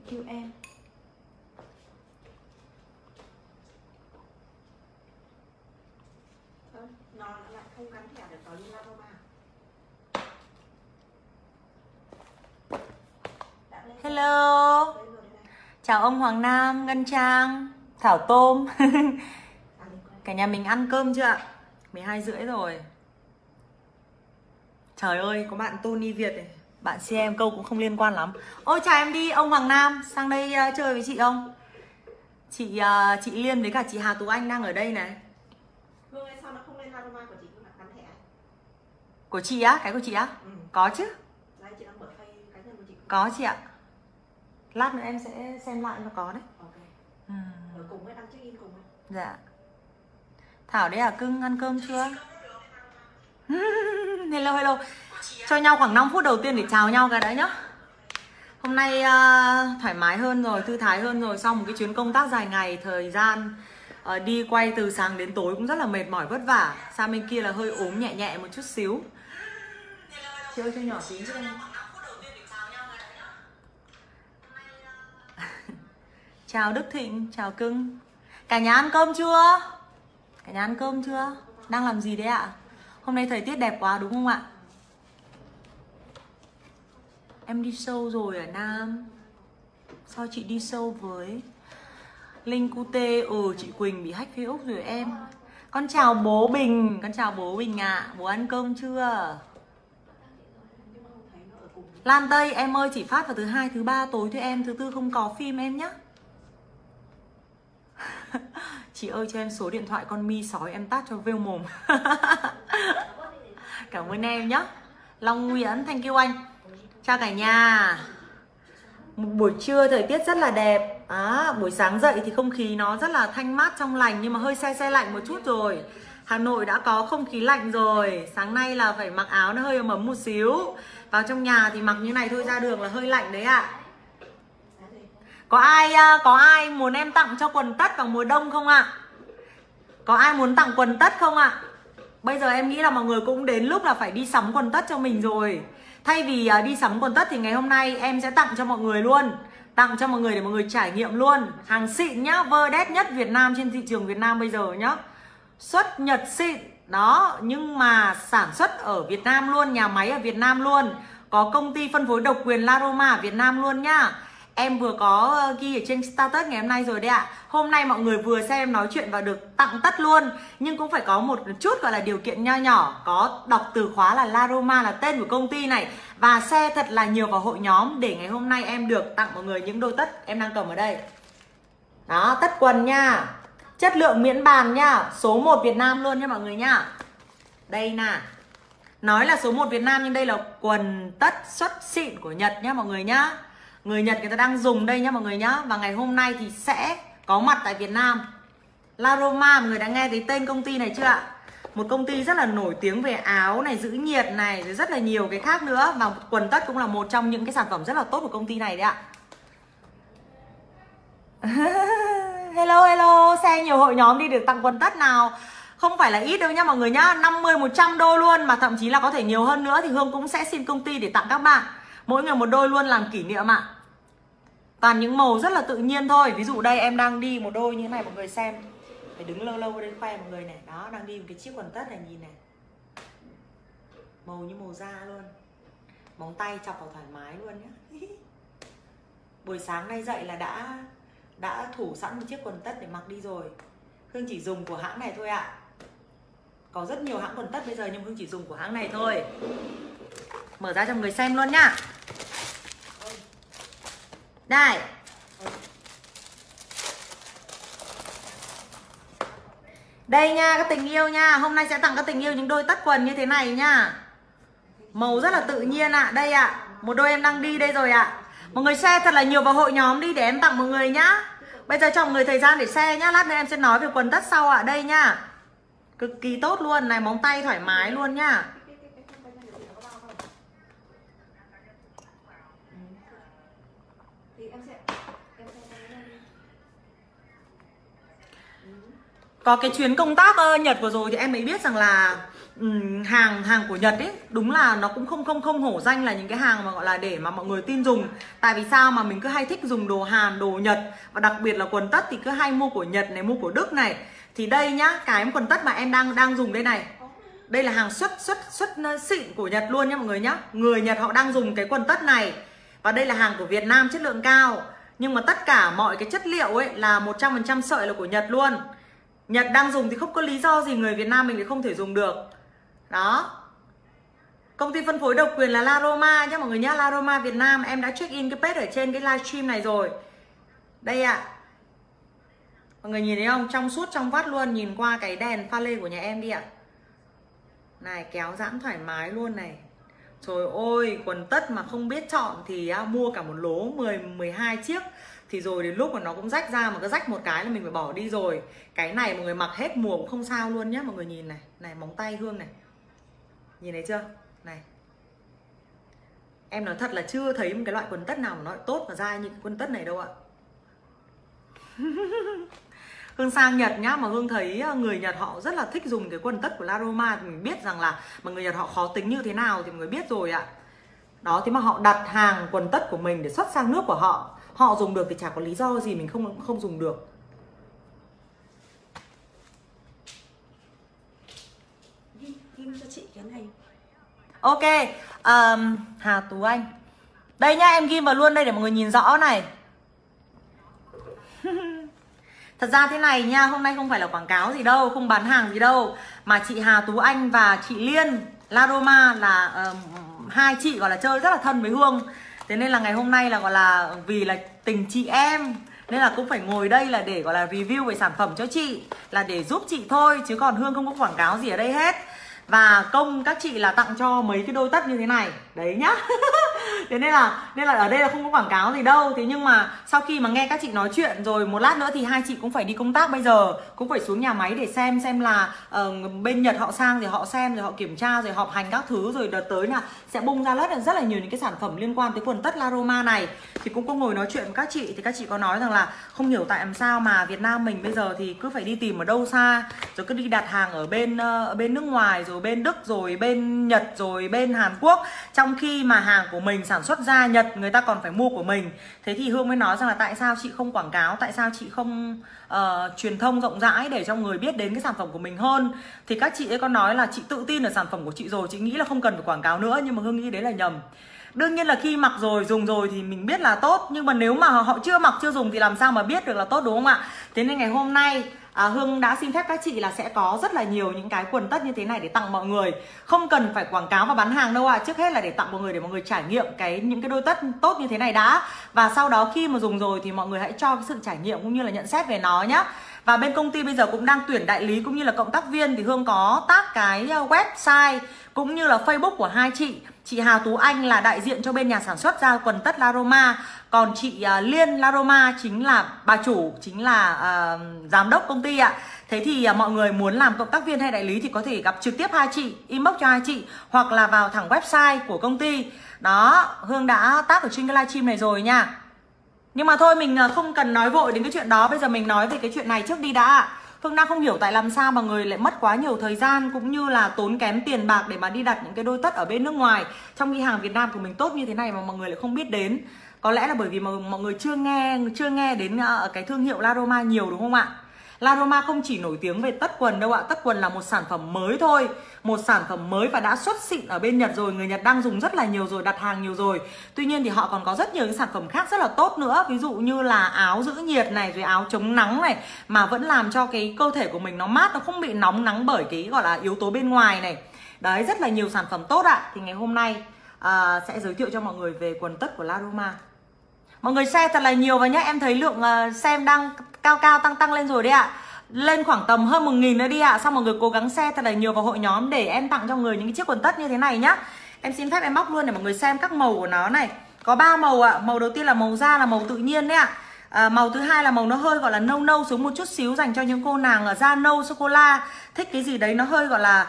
kêu em. Nó lại không gắn thẻ để có liên lạc đâu mà. Hello. Chào ông Hoàng Nam, Ngân Trang, Thảo Tôm. Cả nhà mình ăn cơm chưa ạ? 12:30 rồi. Trời ơi, có bạn Tony Việt này. Bạn xem em câu cũng không liên quan lắm. Ôi chào em đi, ông Hoàng Nam. Sang đây chơi với chị không? Chị Liên với cả chị Hà Tú Anh đang ở đây này. Hương ơi, sao nó không lên Laroma của chị nhưng mà gắn thẻ? Của chị á? Cái của chị á? Ừ. Có chứ. Đấy, chị đang mở khay cá nhân của chị. Có chị ạ. Lát nữa em sẽ xem lại nó có đấy. Ok. Ừ. Ở cùng với đăng check in cùng ấy. Dạ. Thảo đấy à cưng, ăn cơm chưa? Hello hello. Cho nhau khoảng 5 phút đầu tiên để chào nhau cái đã nhá. Hôm nay thoải mái hơn rồi, thư thái hơn rồi. Sau một cái chuyến công tác dài ngày, thời gian đi quay từ sáng đến tối cũng rất là mệt mỏi vất vả. Sang bên kia là hơi ốm nhẹ nhẹ một chút xíu. Chị ơi cho nhỏ tí cho em. Chào Đức Thịnh, chào cưng. Cả nhà ăn cơm chưa? Cả nhà ăn cơm chưa? Đang làm gì đấy ạ? Hôm nay thời tiết đẹp quá đúng không ạ? Em đi show rồi ở Nam. Sao chị đi show với Linh Cute? Chị Quỳnh bị hack Facebook rồi em. Con chào bố Bình. Con chào bố Bình ạ. Bố ăn cơm chưa? Lan Tây em ơi, chỉ phát vào thứ 2, thứ 3 tối thôi em. Thứ 4 không có phim em nhé. Chị ơi cho em số điện thoại con mi sói em tát cho vêu mồm. Cảm ơn em nhé. Long Nguyễn, thank you anh. Chào cả nhà. Một buổi trưa thời tiết rất là đẹp. Buổi sáng dậy thì không khí nó rất là thanh mát trong lành, nhưng mà hơi se lạnh một chút rồi. Hà Nội đã có không khí lạnh rồi. Sáng nay là phải mặc áo nó hơi ấm ấm một xíu. Vào trong nhà thì mặc như này thôi, ra đường là hơi lạnh đấy ạ. Có ai muốn em tặng cho quần tất vào mùa đông không ạ? Có ai muốn tặng quần tất không ạ? Bây giờ em nghĩ là mọi người cũng đến lúc là phải đi sắm quần tất cho mình rồi. Thay vì đi sắm quần tất thì ngày hôm nay em sẽ tặng cho mọi người luôn. Tặng cho mọi người để mọi người trải nghiệm luôn. Hàng xịn nhá, Verdet nhất Việt Nam, trên thị trường Việt Nam bây giờ nhá. Xuất Nhật xịn. Đó, nhưng mà sản xuất ở Việt Nam luôn, nhà máy ở Việt Nam luôn. Có công ty phân phối độc quyền Laroma ở Việt Nam luôn nhá. Em vừa có ghi ở trên status ngày hôm nay rồi đấy ạ. Hôm nay mọi người vừa xem em nói chuyện và được tặng tất luôn. Nhưng cũng phải có một chút gọi là điều kiện nho nhỏ. Có đọc từ khóa là Laroma là tên của công ty này. Và share thật là nhiều vào hội nhóm để ngày hôm nay em được tặng mọi người những đôi tất em đang cầm ở đây. Đó, tất quần nha. Chất lượng miễn bàn nha. Số 1 Việt Nam luôn nha mọi người nha. Đây nè. Nói là số 1 Việt Nam nhưng đây là quần tất xuất xịn của Nhật nhá mọi người nhá. Người Nhật người ta đang dùng đây nhá mọi người nhá. Và ngày hôm nay thì sẽ có mặt tại Việt Nam. Laroma, mọi người đã nghe thấy tên công ty này chưa ạ? Một công ty rất là nổi tiếng về áo này, giữ nhiệt này, rồi rất là nhiều cái khác nữa. Và quần tất cũng là một trong những cái sản phẩm rất là tốt của công ty này đấy ạ. Hello hello, share nhiều hội nhóm đi được tặng quần tất nào. Không phải là ít đâu nhá mọi người nhá. 50, 100 đôi luôn. Mà thậm chí là có thể nhiều hơn nữa thì Hương cũng sẽ xin công ty để tặng các bạn. Mỗi người một đôi luôn làm kỷ niệm ạ. Toàn những màu rất là tự nhiên thôi. Ví dụ đây em đang đi một đôi như thế này mọi người xem. Phải đứng lâu lâu ở đây khoe mọi người này. Đó, đang đi một cái chiếc quần tất này nhìn này. Màu như màu da luôn. Móng tay chọc vào thoải mái luôn nhá. Buổi sáng nay dậy là đã thủ sẵn một chiếc quần tất để mặc đi rồi. Hương chỉ dùng của hãng này thôi ạ. Có rất nhiều hãng quần tất bây giờ nhưng Hương chỉ dùng của hãng này thôi. Mở ra cho mọi người xem luôn nhá. Đây. Đây nha các tình yêu nha. Hôm nay sẽ tặng các tình yêu những đôi tất quần như thế này nha. Màu rất là tự nhiên ạ. Đây ạ. Một đôi em đang đi đây rồi ạ. Mọi người share thật là nhiều vào hội nhóm đi để em tặng mọi người nhá. Bây giờ cho mọi người thời gian để share nhá. Lát nữa em sẽ nói về quần tất sau ạ. Đây nhá. Cực kỳ tốt luôn. Này móng tay thoải mái luôn nhá. Có cái chuyến công tác Nhật vừa rồi thì em mới biết rằng là hàng của Nhật ấy đúng là nó cũng không hổ danh là những cái hàng mà gọi là để mà mọi người tin dùng. Tại vì sao mà mình cứ hay thích dùng đồ Hàn, đồ Nhật, và đặc biệt là quần tất thì cứ hay mua của Nhật này, mua của Đức này. Thì đây nhá, cái quần tất mà em đang dùng đây này, đây là hàng xuất xịn của Nhật luôn nhá mọi người nhá. Người Nhật họ đang dùng cái quần tất này, và đây là hàng của Việt Nam chất lượng cao. Nhưng mà tất cả mọi cái chất liệu ấy là 100% sợi là của Nhật luôn. Nhật đang dùng thì không có lý do gì người Việt Nam mình lại không thể dùng được. Đó. Công ty phân phối độc quyền là La Roma nhá mọi người nhá. La Roma Việt Nam. Em đã check in cái page ở trên cái livestream này rồi. Đây ạ. Mọi người nhìn thấy không? Trong suốt trong vắt luôn. Nhìn qua cái đèn pha lê của nhà em đi ạ. Này, kéo giãn thoải mái luôn này. Trời ơi, quần tất mà không biết chọn thì mua cả một lố 12 chiếc. Thì rồi đến lúc mà nó cũng rách ra, mà cứ rách một cái là mình phải bỏ đi rồi. Cái này mọi người mặc hết mùa cũng không sao luôn nhá. Mọi người nhìn này, này móng tay Hương này. Nhìn thấy chưa? Này. Em nói thật là chưa thấy một cái loại quần tất nào mà nó tốt và dai như cái quần tất này đâu ạ. Hương sang Nhật nhá, mà Hương thấy người Nhật họ rất là thích dùng cái quần tất của La Roma. Thì mình biết rằng là mà người Nhật họ khó tính như thế nào thì mọi người biết rồi ạ. Đó, thế mà họ đặt hàng quần tất của mình để xuất sang nước của họ. Họ dùng được thì chả có lý do gì mình không dùng được. Ghim cho chị cái này. Ok, Hà Tú Anh. Đây nhá, em ghim vào luôn đây để mọi người nhìn rõ này. Thật ra thế này nha, hôm nay không phải là quảng cáo gì đâu, không bán hàng gì đâu. Mà chị Hà Tú Anh và chị Liên La Roma là hai chị gọi là chơi rất là thân với Hương. Thế nên là ngày hôm nay là gọi là vì là tình chị em nên là cũng phải ngồi đây là để gọi là review về sản phẩm cho chị, là để giúp chị thôi, chứ còn Hương không có quảng cáo gì ở đây hết. Và công các chị là tặng cho mấy cái đôi tất như thế này. Đấy nhá. Thế nên là ở đây là không có quảng cáo gì đâu. Thế nhưng mà sau khi mà nghe các chị nói chuyện rồi, một lát nữa thì hai chị cũng phải đi công tác bây giờ, cũng phải xuống nhà máy để xem là bên Nhật họ sang thì họ xem rồi họ kiểm tra rồi họp hành các thứ, rồi đợt tới là sẽ bung ra rất là nhiều những cái sản phẩm liên quan tới quần tất La Roma này. Thì cũng có ngồi nói chuyện với các chị, thì các chị có nói rằng là không hiểu tại làm sao mà Việt Nam mình bây giờ thì cứ phải đi tìm ở đâu xa, rồi cứ đi đặt hàng ở bên nước ngoài, rồi bên Đức, rồi bên Nhật, rồi bên Hàn Quốc, trong khi mà hàng của mình sản xuất ra Nhật người ta còn phải mua của mình. Thế thì Hương mới nói rằng là tại sao chị không quảng cáo, tại sao chị không truyền thông rộng rãi để cho người biết đến cái sản phẩm của mình hơn. Thì các chị ấy có nói là chị tự tin ở sản phẩm của chị rồi, chị nghĩ là không cần phải quảng cáo nữa. Nhưng mà Hương nghĩ đấy là nhầm. Đương nhiên là khi mặc rồi, dùng rồi thì mình biết là tốt. Nhưng mà nếu mà họ chưa mặc, chưa dùng thì làm sao mà biết được là tốt, đúng không ạ? Thế nên ngày hôm nay Hương đã xin phép các chị là sẽ có rất là nhiều những cái quần tất như thế này để tặng mọi người. Không cần phải quảng cáo và bán hàng đâu ạ. Trước hết là để tặng mọi người, để mọi người trải nghiệm những cái đôi tất tốt như thế này đã. Và sau đó khi mà dùng rồi thì mọi người hãy cho cái sự trải nghiệm cũng như là nhận xét về nó nhé. Và bên công ty bây giờ cũng đang tuyển đại lý cũng như là cộng tác viên. Thì Hương có tag cái website cũng như là Facebook của hai chị. Chị Hà Tú Anh là đại diện cho bên nhà sản xuất ra quần tất La Roma. Còn chị Liên La Roma chính là bà chủ, chính là giám đốc công ty ạ. Thế thì mọi người muốn làm cộng tác viên hay đại lý thì có thể gặp trực tiếp hai chị, inbox cho hai chị, hoặc là vào thẳng website của công ty. Đó, Hương đã tag ở trên cái livestream này rồi nha. Nhưng mà thôi mình không cần nói vội đến cái chuyện đó. Bây giờ mình nói về cái chuyện này trước đi đã. Hương đang không hiểu tại làm sao mà người lại mất quá nhiều thời gian cũng như là tốn kém tiền bạc để mà đi đặt những cái đôi tất ở bên nước ngoài, trong khi hàng Việt Nam của mình tốt như thế này mà mọi người lại không biết đến. Có lẽ là bởi vì mà mọi người chưa nghe đến cái thương hiệu La Roma nhiều, đúng không ạ? La Roma không chỉ nổi tiếng về tất quần đâu ạ. Tất quần là một sản phẩm mới thôi, một sản phẩm mới và đã xuất xịn ở bên Nhật rồi. Người Nhật đang dùng rất là nhiều rồi, đặt hàng nhiều rồi. Tuy nhiên thì họ còn có rất nhiều những sản phẩm khác rất là tốt nữa. Ví dụ như là áo giữ nhiệt này, rồi áo chống nắng này, mà vẫn làm cho cái cơ thể của mình nó mát, nó không bị nóng nắng bởi cái gọi là yếu tố bên ngoài này. Đấy, rất là nhiều sản phẩm tốt ạ. Thì ngày hôm nay sẽ giới thiệu cho mọi người về quần tất của La Roma. Mọi người share thật là nhiều và nhé. Em thấy lượng xem đang cao tăng lên rồi đấy ạ. Lên khoảng tầm hơn 1000 nữa đi ạ. Xong mọi người cố gắng share thật là nhiều vào hội nhóm để em tặng cho người những cái chiếc quần tất như thế này nhá. Em xin phép em bóc luôn để mọi người xem các màu của nó này. Có 3 màu ạ. Màu đầu tiên là màu da, là màu tự nhiên đấy ạ. Màu thứ hai là màu nó hơi gọi là nâu xuống một chút xíu, dành cho những cô nàng da nâu sô cô la, thích cái gì đấy nó hơi gọi là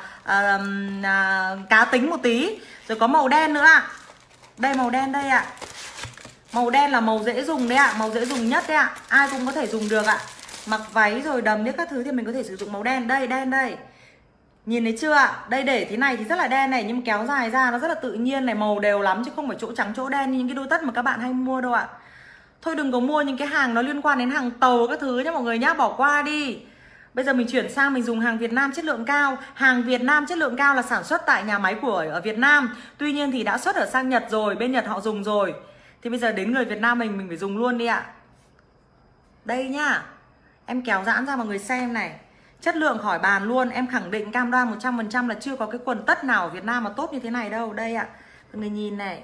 cá tính một tí. Rồi có màu đen nữa ạ. Đây, màu đen đây ạ. Màu đen là màu dễ dùng đấy ạ, màu dễ dùng nhất đấy ạ. Ai cũng có thể dùng được ạ. Mặc váy rồi đầm biết các thứ thì mình có thể sử dụng màu đen. Đây, đen đây. Nhìn thấy chưa ạ? Đây để thế này thì rất là đen này, nhưng mà kéo dài ra nó rất là tự nhiên này, màu đều lắm chứ không phải chỗ trắng chỗ đen như những cái đôi tất mà các bạn hay mua đâu ạ. Thôi đừng có mua những cái hàng nó liên quan đến hàng tàu các thứ nhá mọi người nhá, bỏ qua đi. Bây giờ mình chuyển sang mình dùng hàng Việt Nam chất lượng cao. Hàng Việt Nam chất lượng cao là sản xuất tại nhà máy ở Việt Nam. Tuy nhiên thì đã xuất ở sang Nhật rồi, bên Nhật họ dùng rồi. Thì bây giờ đến người Việt Nam mình phải dùng luôn đi ạ. Đây nhá. Em kéo giãn ra mọi người xem này. Chất lượng khỏi bàn luôn. Em khẳng định cam đoan 100% là chưa có cái quần tất nào ở Việt Nam mà tốt như thế này đâu. Đây ạ. Mọi người nhìn này.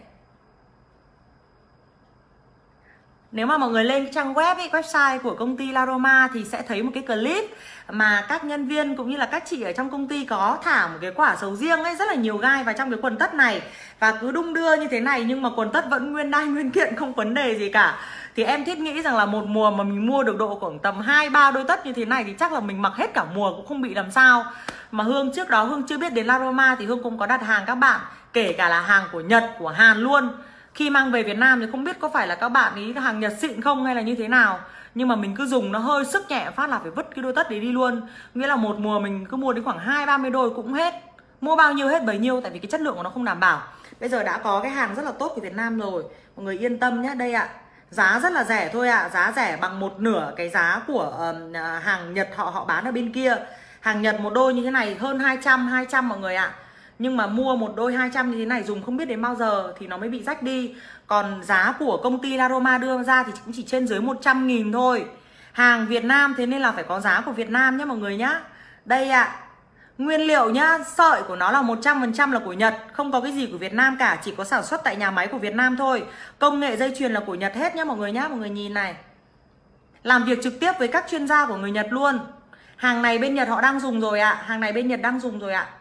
Nếu mà mọi người lên trang web website của công ty Laroma thì sẽ thấy một cái clip mà các nhân viên cũng như là các chị ở trong công ty có thả một cái quả sầu riêng ấy, rất là nhiều gai vào trong cái quần tất này và cứ đung đưa như thế này, nhưng mà quần tất vẫn nguyên đai nguyên kiện, không vấn đề gì cả. Thì em thiết nghĩ rằng là một mùa mà mình mua được độ khoảng tầm 2-3 đôi tất như thế này thì chắc là mình mặc hết cả mùa cũng không bị làm sao. Mà Hương trước đó Hương chưa biết đến Laroma thì Hương cũng có đặt hàng các bạn, kể cả là hàng của Nhật, của Hàn luôn. Khi mang về Việt Nam thì không biết có phải là các bạn ý hàng Nhật xịn không hay là như thế nào, nhưng mà mình cứ dùng nó hơi sức nhẹ phát là phải vứt cái đôi tất đấy đi luôn. Nghĩa là một mùa mình cứ mua đến khoảng 20-30 đôi cũng hết, mua bao nhiêu hết bấy nhiêu, tại vì cái chất lượng của nó không đảm bảo. Bây giờ đã có cái hàng rất là tốt của Việt Nam rồi, mọi người yên tâm nhé. Đây ạ, giá rất là rẻ thôi ạ, giá rẻ bằng một nửa cái giá của hàng Nhật họ bán ở bên kia. Hàng Nhật một đôi như thế này hơn 200 mọi người ạ. Nhưng mà mua một đôi 200 như thế này dùng không biết đến bao giờ thì nó mới bị rách đi. Còn giá của công ty Laroma đưa ra thì cũng chỉ trên dưới 100.000 thôi. Hàng Việt Nam thế nên là phải có giá của Việt Nam nhé mọi người nhá. Đây ạ, nguyên liệu nhá, sợi của nó là 100% là của Nhật, không có cái gì của Việt Nam cả, chỉ có sản xuất tại nhà máy của Việt Nam thôi. Công nghệ dây chuyền là của Nhật hết nhá mọi người nhá. Mọi người nhìn này, làm việc trực tiếp với các chuyên gia của người Nhật luôn. Hàng này bên Nhật họ đang dùng rồi ạ, hàng này bên Nhật đang dùng rồi ạ.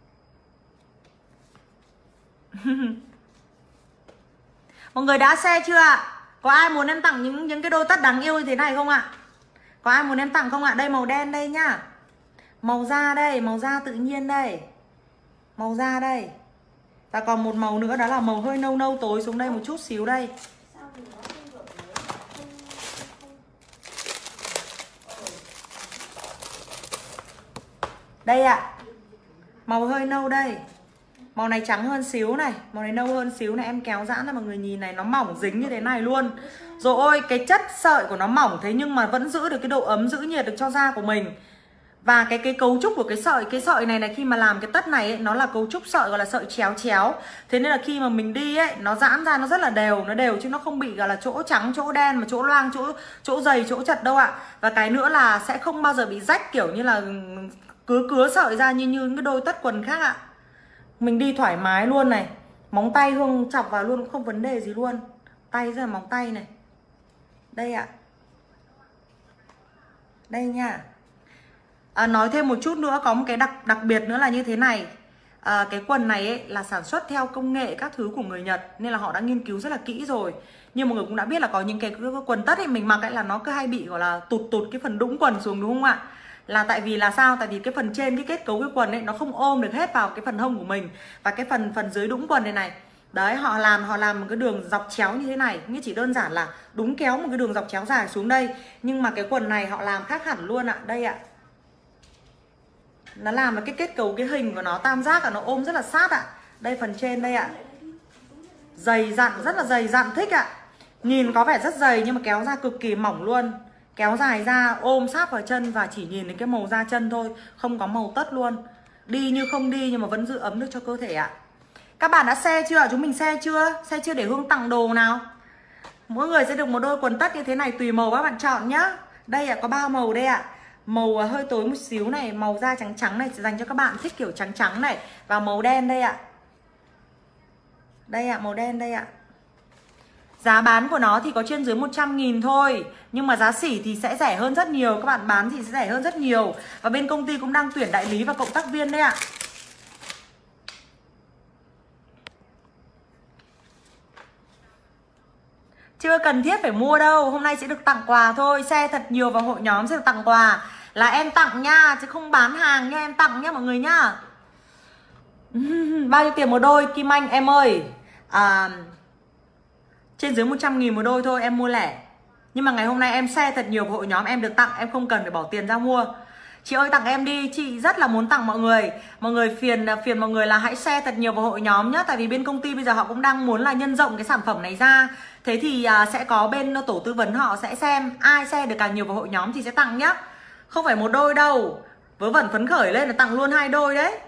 Mọi người đã share chưa ạ? Có ai muốn em tặng những cái đôi tất đáng yêu như thế này không ạ? Có ai muốn em tặng không ạ? Đây màu đen đây nhá. Màu da đây, màu da tự nhiên đây. Màu da đây. Và còn một màu nữa đó là màu hơi nâu nâu tối xuống đây một chút xíu đây. Đây ạ. Màu hơi nâu đây. Màu này trắng hơn xíu này, màu này nâu hơn xíu này, em kéo giãn ra mọi người nhìn này, nó mỏng dính như thế này luôn. Rồi ôi, cái chất sợi của nó mỏng thế nhưng mà vẫn giữ được cái độ ấm, giữ nhiệt được cho da của mình. Và cái cấu trúc của cái sợi này khi mà làm cái tất này ấy, nó là cấu trúc sợi gọi là sợi chéo chéo. Thế nên là khi mà mình đi ấy, nó giãn ra nó rất là đều, nó đều chứ nó không bị gọi là chỗ trắng, chỗ đen mà chỗ loang, chỗ dày, chỗ chật đâu ạ. Và cái nữa là sẽ không bao giờ bị rách kiểu như là cứa sợi ra như những cái đôi tất quần khác ạ. Mình đi thoải mái luôn này. Móng tay Hương chọc vào luôn không vấn đề gì luôn. Tay rất là móng tay này. Đây ạ. Đây nha. Nói thêm một chút nữa, có một cái đặc biệt nữa là như thế này. Cái quần này ấy, là sản xuất theo công nghệ các thứ của người Nhật, nên là họ đã nghiên cứu rất là kỹ rồi. Nhưng mọi người cũng đã biết là có những cái quần tất ấy mình mặc ấy là nó cứ hay bị gọi là tụt cái phần đũng quần xuống đúng không ạ? Là tại vì là sao? Tại vì cái phần trên cái kết cấu cái quần ấy nó không ôm được hết vào cái phần hông của mình. Và cái phần dưới đũng quần này đấy, họ làm một cái đường dọc chéo như thế này, nghĩa chỉ đơn giản là đúng kéo một cái đường dọc chéo dài xuống đây. Nhưng mà cái quần này họ làm khác hẳn luôn ạ. Đây ạ. Nó làm là cái kết cấu cái hình của nó tam giác là nó ôm rất là sát ạ. Đây phần trên đây ạ. Dày dặn, rất là dày dặn, thích ạ. Nhìn có vẻ rất dày nhưng mà kéo ra cực kỳ mỏng luôn. Kéo dài ra ôm sát vào chân và chỉ nhìn đến cái màu da chân thôi, không có màu tất luôn. Đi như không đi nhưng mà vẫn giữ ấm được cho cơ thể ạ. Các bạn đã share chưa? Chúng mình share chưa? Share chưa để Hương tặng đồ nào? Mỗi người sẽ được một đôi quần tất như thế này, tùy màu các bạn chọn nhá. Đây ạ, có 3 màu đây ạ. Màu hơi tối một xíu này, màu da trắng trắng này dành cho các bạn thích kiểu trắng trắng này. Và màu đen đây ạ. Đây ạ, màu đen đây ạ. Giá bán của nó thì có trên dưới 100.000 thôi. Nhưng mà giá sỉ thì sẽ rẻ hơn rất nhiều. Các bạn bán thì sẽ rẻ hơn rất nhiều. Và bên công ty cũng đang tuyển đại lý và cộng tác viên đấy ạ. Chưa cần thiết phải mua đâu. Hôm nay sẽ được tặng quà thôi. Share thật nhiều vào hội nhóm sẽ được tặng quà. Là em tặng nha, chứ không bán hàng nha. Em tặng nha mọi người nhá. Bao nhiêu tiền một đôi Kim Anh em ơi? Trên dưới 100.000 một đôi thôi, em mua lẻ. Nhưng mà ngày hôm nay em share thật nhiều vào hội nhóm, em được tặng, em không cần phải bỏ tiền ra mua. Chị ơi tặng em đi, chị rất là muốn tặng mọi người. Mọi người phiền mọi người là hãy share thật nhiều vào hội nhóm nhé. Tại vì bên công ty bây giờ họ cũng đang muốn là nhân rộng cái sản phẩm này ra. Thế thì sẽ có bên tổ tư vấn họ sẽ xem ai share được càng nhiều vào hội nhóm thì sẽ tặng nhá. Không phải một đôi đâu. Vớ vẩn phấn khởi lên là tặng luôn 2 đôi đấy.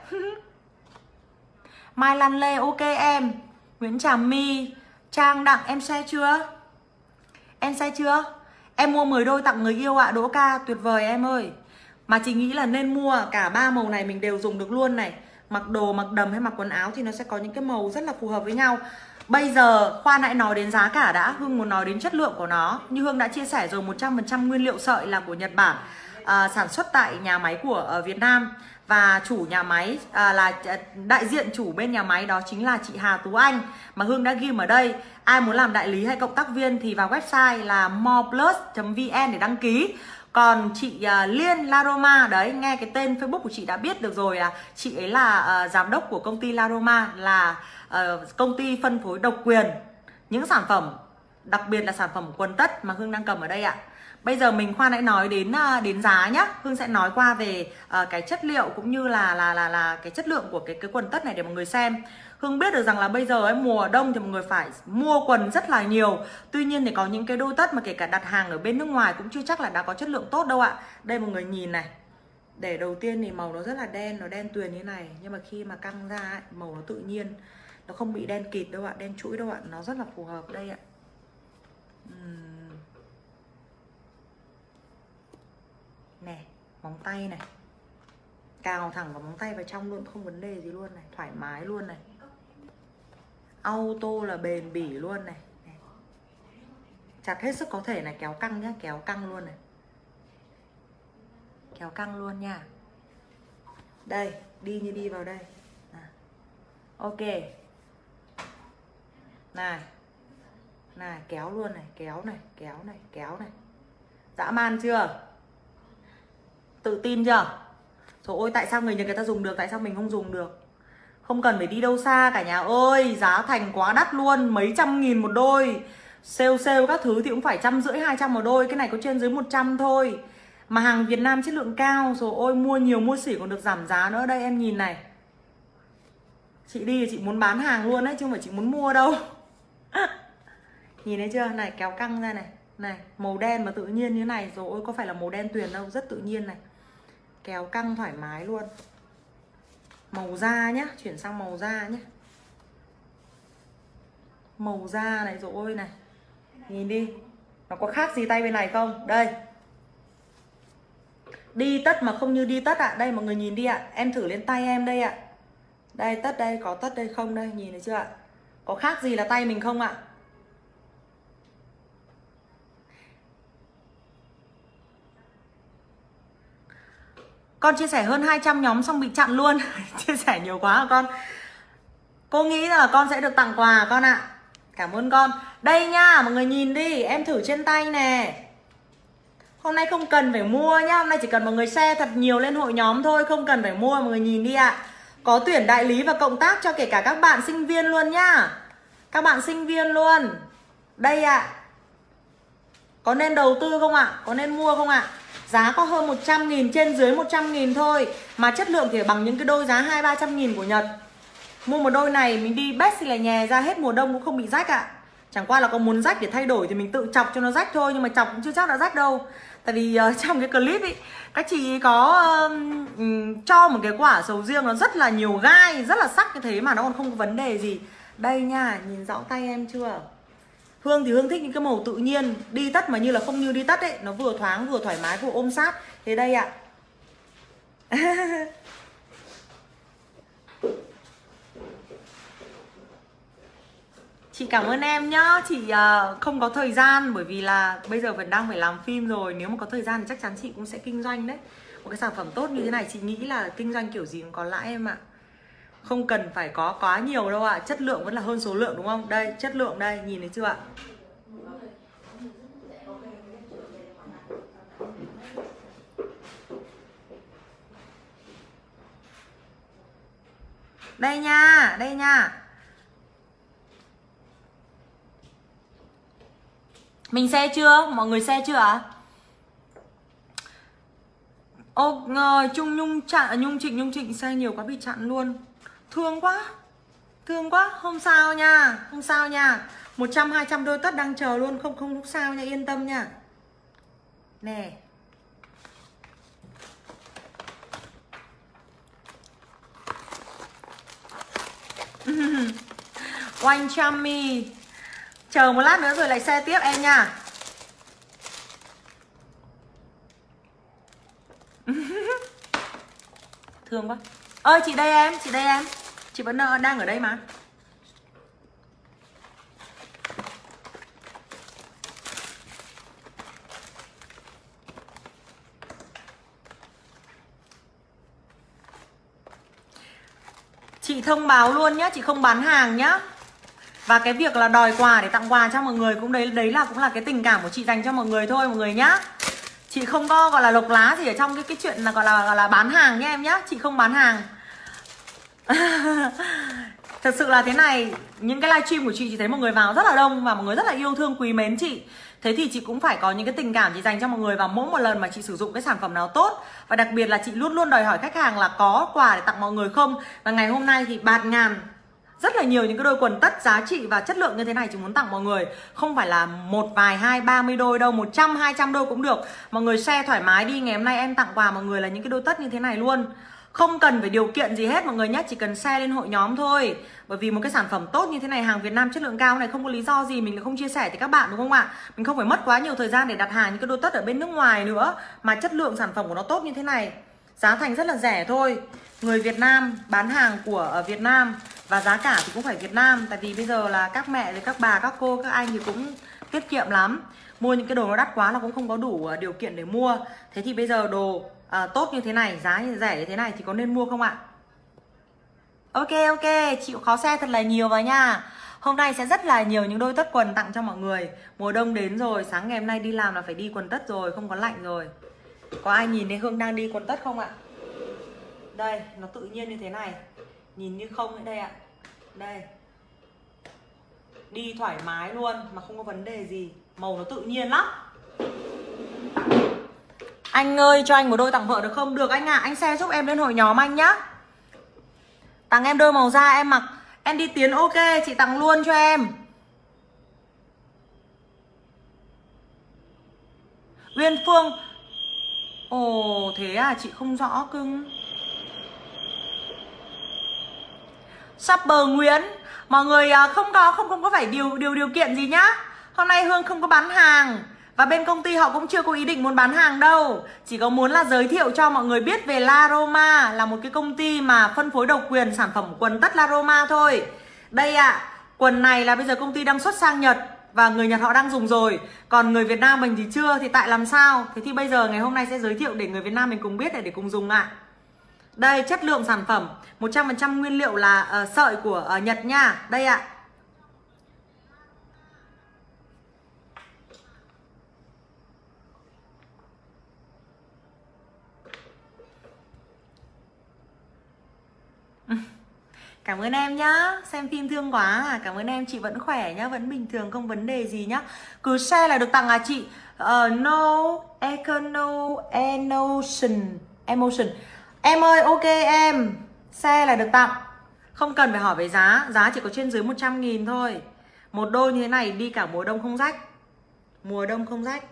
Mai Lan Lê ok em. Nguyễn Trà My, Trang Đặng em share chưa? Em share chưa? Em mua 10 đôi tặng người yêu ạ. Đỗ Ca tuyệt vời em ơi. Mà chị nghĩ là nên mua cả 3 màu này mình đều dùng được luôn này. Mặc đồ, mặc đầm hay mặc quần áo thì nó sẽ có những cái màu rất là phù hợp với nhau. Bây giờ khoan hãy nói đến giá cả đã. Hương muốn nói đến chất lượng của nó. Như Hương đã chia sẻ rồi, 100% nguyên liệu sợi là của Nhật Bản, sản xuất tại nhà máy của Việt Nam. Và chủ nhà máy là đại diện chủ bên nhà máy đó chính là chị Hà Tú Anh, mà Hương đã ghim ở đây. Ai muốn làm đại lý hay cộng tác viên thì vào website là moreplus.vn để đăng ký. Còn chị Liên Laroma đấy, nghe cái tên Facebook của chị đã biết được rồi. Chị ấy là giám đốc của công ty Laroma, là công ty phân phối độc quyền những sản phẩm, đặc biệt là sản phẩm quần tất mà Hương đang cầm ở đây ạ. Bây giờ mình khoan hãy nói đến giá nhá. Hương sẽ nói qua về cái chất liệu cũng như là cái chất lượng của cái quần tất này để mọi người xem. Hương biết được rằng là bây giờ mùa đông thì mọi người phải mua quần rất là nhiều. Tuy nhiên thì có những cái đôi tất mà kể cả đặt hàng ở bên nước ngoài cũng chưa chắc là đã có chất lượng tốt đâu ạ. Đây mọi người nhìn này. Để đầu tiên thì màu nó rất là đen, nó đen tuyền như này. Nhưng mà khi mà căng ra ấy, màu nó tự nhiên. Nó không bị đen kịt đâu ạ, đen trũi đâu ạ. Nó rất là phù hợp đây ạ. Nè, móng tay này. Cào thẳng vào móng tay vào trong luôn, không vấn đề gì luôn này. Thoải mái luôn này. Auto là bền bỉ luôn này. Chặt hết sức có thể này, kéo căng nhá, kéo căng luôn này. Kéo căng luôn nha. Đây, đi như đi vào đây. Ok. Này. Này, kéo luôn này, kéo này, kéo này, kéo này. Dã man chưa? Tự tin chưa? Trời ơi, tại sao người Nhật người ta dùng được, tại sao mình không dùng được? Không cần phải đi đâu xa cả nhà ơi. Giá thành quá đắt luôn, mấy trăm nghìn một đôi. Sale các thứ thì cũng phải 150, 200 một đôi. Cái này có trên dưới 100 thôi. Mà hàng Việt Nam chất lượng cao. Rồi ôi, mua nhiều mua xỉ còn được giảm giá nữa. Đây em nhìn này. Chị đi thì chị muốn bán hàng luôn đấy, chứ không phải chị muốn mua đâu. Nhìn thấy chưa? Này, kéo căng ra này. Này, màu đen mà tự nhiên như này. Rồi ôi, có phải là màu đen tuyền đâu, rất tự nhiên này. Kéo căng thoải mái luôn. Màu da nhá, chuyển sang màu da nhá. Màu da này rồi ôi này. Nhìn đi. Nó có khác gì tay bên này không? Đây. Đi tất mà không như đi tất ạ. Đây mọi người nhìn đi ạ. Em thử lên tay em đây ạ. Đây tất đây, có tất đây không đây, nhìn thấy chưa ạ? Có khác gì là tay mình không ạ? Con chia sẻ hơn 200 nhóm xong bị chặn luôn. Chia sẻ nhiều quá hả con? Cô nghĩ là con sẽ được tặng quà con ạ. Cảm ơn con. Đây nha, mọi người nhìn đi. Em thử trên tay nè. Hôm nay không cần phải mua nhá. Hôm nay chỉ cần mọi người share thật nhiều lên hội nhóm thôi. Không cần phải mua, mọi người nhìn đi ạ. Có tuyển đại lý và cộng tác cho kể cả các bạn sinh viên luôn nhá. Các bạn sinh viên luôn. Đây ạ. Có nên đầu tư không ạ? Có nên mua không ạ? Giá có hơn 100.000, trên dưới 100.000 thôi. Mà chất lượng thì bằng những cái đôi giá 200-300.000 của Nhật. Mua một đôi này mình đi best thì là nhè ra hết mùa đông cũng không bị rách ạ. Chẳng qua là có muốn rách để thay đổi thì mình tự chọc cho nó rách thôi. Nhưng mà chọc cũng chưa chắc đã rách đâu. Tại vì trong cái clip ý, các chị có cho một cái quả sầu riêng nó rất là nhiều gai, rất là sắc như thế mà nó còn không có vấn đề gì. Đây nha, nhìn rõ tay em chưa? Hương thì Hương thích những cái màu tự nhiên. Đi tất mà như là không như đi tất ấy. Nó vừa thoáng, vừa thoải mái, vừa ôm sát. Thế đây ạ. Chị cảm ơn em nhá. Chị không có thời gian bởi vì là bây giờ vẫn đang phải làm phim rồi. Nếu mà có thời gian thì chắc chắn chị cũng sẽ kinh doanh đấy. Một cái sản phẩm tốt như thế này chị nghĩ là kinh doanh kiểu gì cũng có lãi em ạ. Không cần phải có quá nhiều đâu ạ. Chất lượng vẫn là hơn số lượng đúng không? Đây, chất lượng đây, nhìn thấy chưa ạ? Đây nha, đây nha. Mình share chưa? Mọi người share chưa ạ? Ô, Nhung Trịnh share nhiều quá bị chặn luôn. Thương quá. Thương quá, không sao nha. Không sao nha. 100-200 đôi tất đang chờ luôn. Không sao nha, yên tâm nha. Nè. Oanh Chammy. Chờ một lát nữa rồi lại share tiếp em nha. Thương quá. Ơi chị đây em, chị đây em. Chị vẫn đang ở đây mà. Chị thông báo luôn nhá, chị không bán hàng nhá. Và cái việc là đòi quà để tặng quà cho mọi người cũng đấy là cũng là cái tình cảm của chị dành cho mọi người thôi mọi người nhá. Chị không có gọi là lộc lá gì ở trong cái chuyện là gọi là bán hàng nhá em nhá. Chị không bán hàng. Thật sự là thế này, những cái livestream của chị thấy mọi người vào rất là đông và mọi người rất là yêu thương quý mến chị. Thế thì chị cũng phải có những cái tình cảm chị dành cho mọi người vào mỗi một lần mà chị sử dụng cái sản phẩm nào tốt. Và đặc biệt là chị luôn luôn đòi hỏi khách hàng là có quà để tặng mọi người không. Và ngày hôm nay thì bạt ngàn, rất là nhiều những cái đôi quần tất giá trị và chất lượng như thế này chị muốn tặng mọi người. Không phải là một vài 20-30 đôi đâu, 100-200 đôi cũng được. Mọi người share thoải mái đi. Ngày hôm nay em tặng quà mọi người là những cái đôi tất như thế này luôn. Không cần phải điều kiện gì hết mọi người nhé. Chỉ cần share lên hội nhóm thôi. Bởi vì một cái sản phẩm tốt như thế này, hàng Việt Nam chất lượng cao này, không có lý do gì mình lại không chia sẻ thì các bạn đúng không ạ? Mình không phải mất quá nhiều thời gian để đặt hàng những cái đôi tất ở bên nước ngoài nữa. Mà chất lượng sản phẩm của nó tốt như thế này, giá thành rất là rẻ thôi. Người Việt Nam bán hàng của Việt Nam. Và giá cả thì cũng phải Việt Nam. Tại vì bây giờ là các mẹ, các bà, các cô, các anh thì cũng tiết kiệm lắm. Mua những cái đồ nó đắt quá là cũng không có đủ điều kiện để mua. Thế thì bây giờ đồ tốt như thế này, giá rẻ như thế này thì có nên mua không ạ? Ok, chịu khó share thật là nhiều vào nha. Hôm nay sẽ rất là nhiều những đôi tất quần tặng cho mọi người. Mùa đông đến rồi, sáng ngày hôm nay đi làm là phải đi quần tất rồi, không có lạnh rồi. Có ai nhìn thấy Hương đang đi quần tất không ạ? Đây, nó tự nhiên như thế này. Nhìn như không ấy đây ạ. Đây. Đi thoải mái luôn mà không có vấn đề gì. Màu nó tự nhiên lắm. Anh ơi cho anh một đôi tặng vợ được không? Được anh ạ, anh share giúp em lên hội nhóm anh nhá. Tặng em đôi màu da em mặc. Em đi Tiến ok, chị tặng luôn cho em. Uyên Phương. Ồ thế à, chị không rõ cưng. Shopper Nguyễn. Mọi người không có phải điều kiện gì nhá. Hôm nay Hương không có bán hàng. Và bên công ty họ cũng chưa có ý định muốn bán hàng đâu. Chỉ có muốn là giới thiệu cho mọi người biết về La Roma, là một cái công ty mà phân phối độc quyền sản phẩm quần tất La Roma thôi. Đây ạ, quần này là bây giờ công ty đang xuất sang Nhật và người Nhật họ đang dùng rồi. Còn người Việt Nam mình thì chưa, thì tại làm sao? Thế thì bây giờ ngày hôm nay sẽ giới thiệu để người Việt Nam mình cùng biết để cùng dùng ạ. Đây, chất lượng sản phẩm 100% nguyên liệu là sợi của Nhật nha. Đây ạ. Cảm ơn em nhá. Xem phim thương quá à. Cảm ơn em, chị vẫn khỏe nhá, vẫn bình thường, không vấn đề gì nhá. Cứ share là được tặng à chị. No emotion. Em ơi ok em. Share là được tặng. Không cần phải hỏi về giá. Giá chỉ có trên dưới 100.000 thôi. Một đôi như thế này đi cả mùa đông không rách. Mùa đông không rách.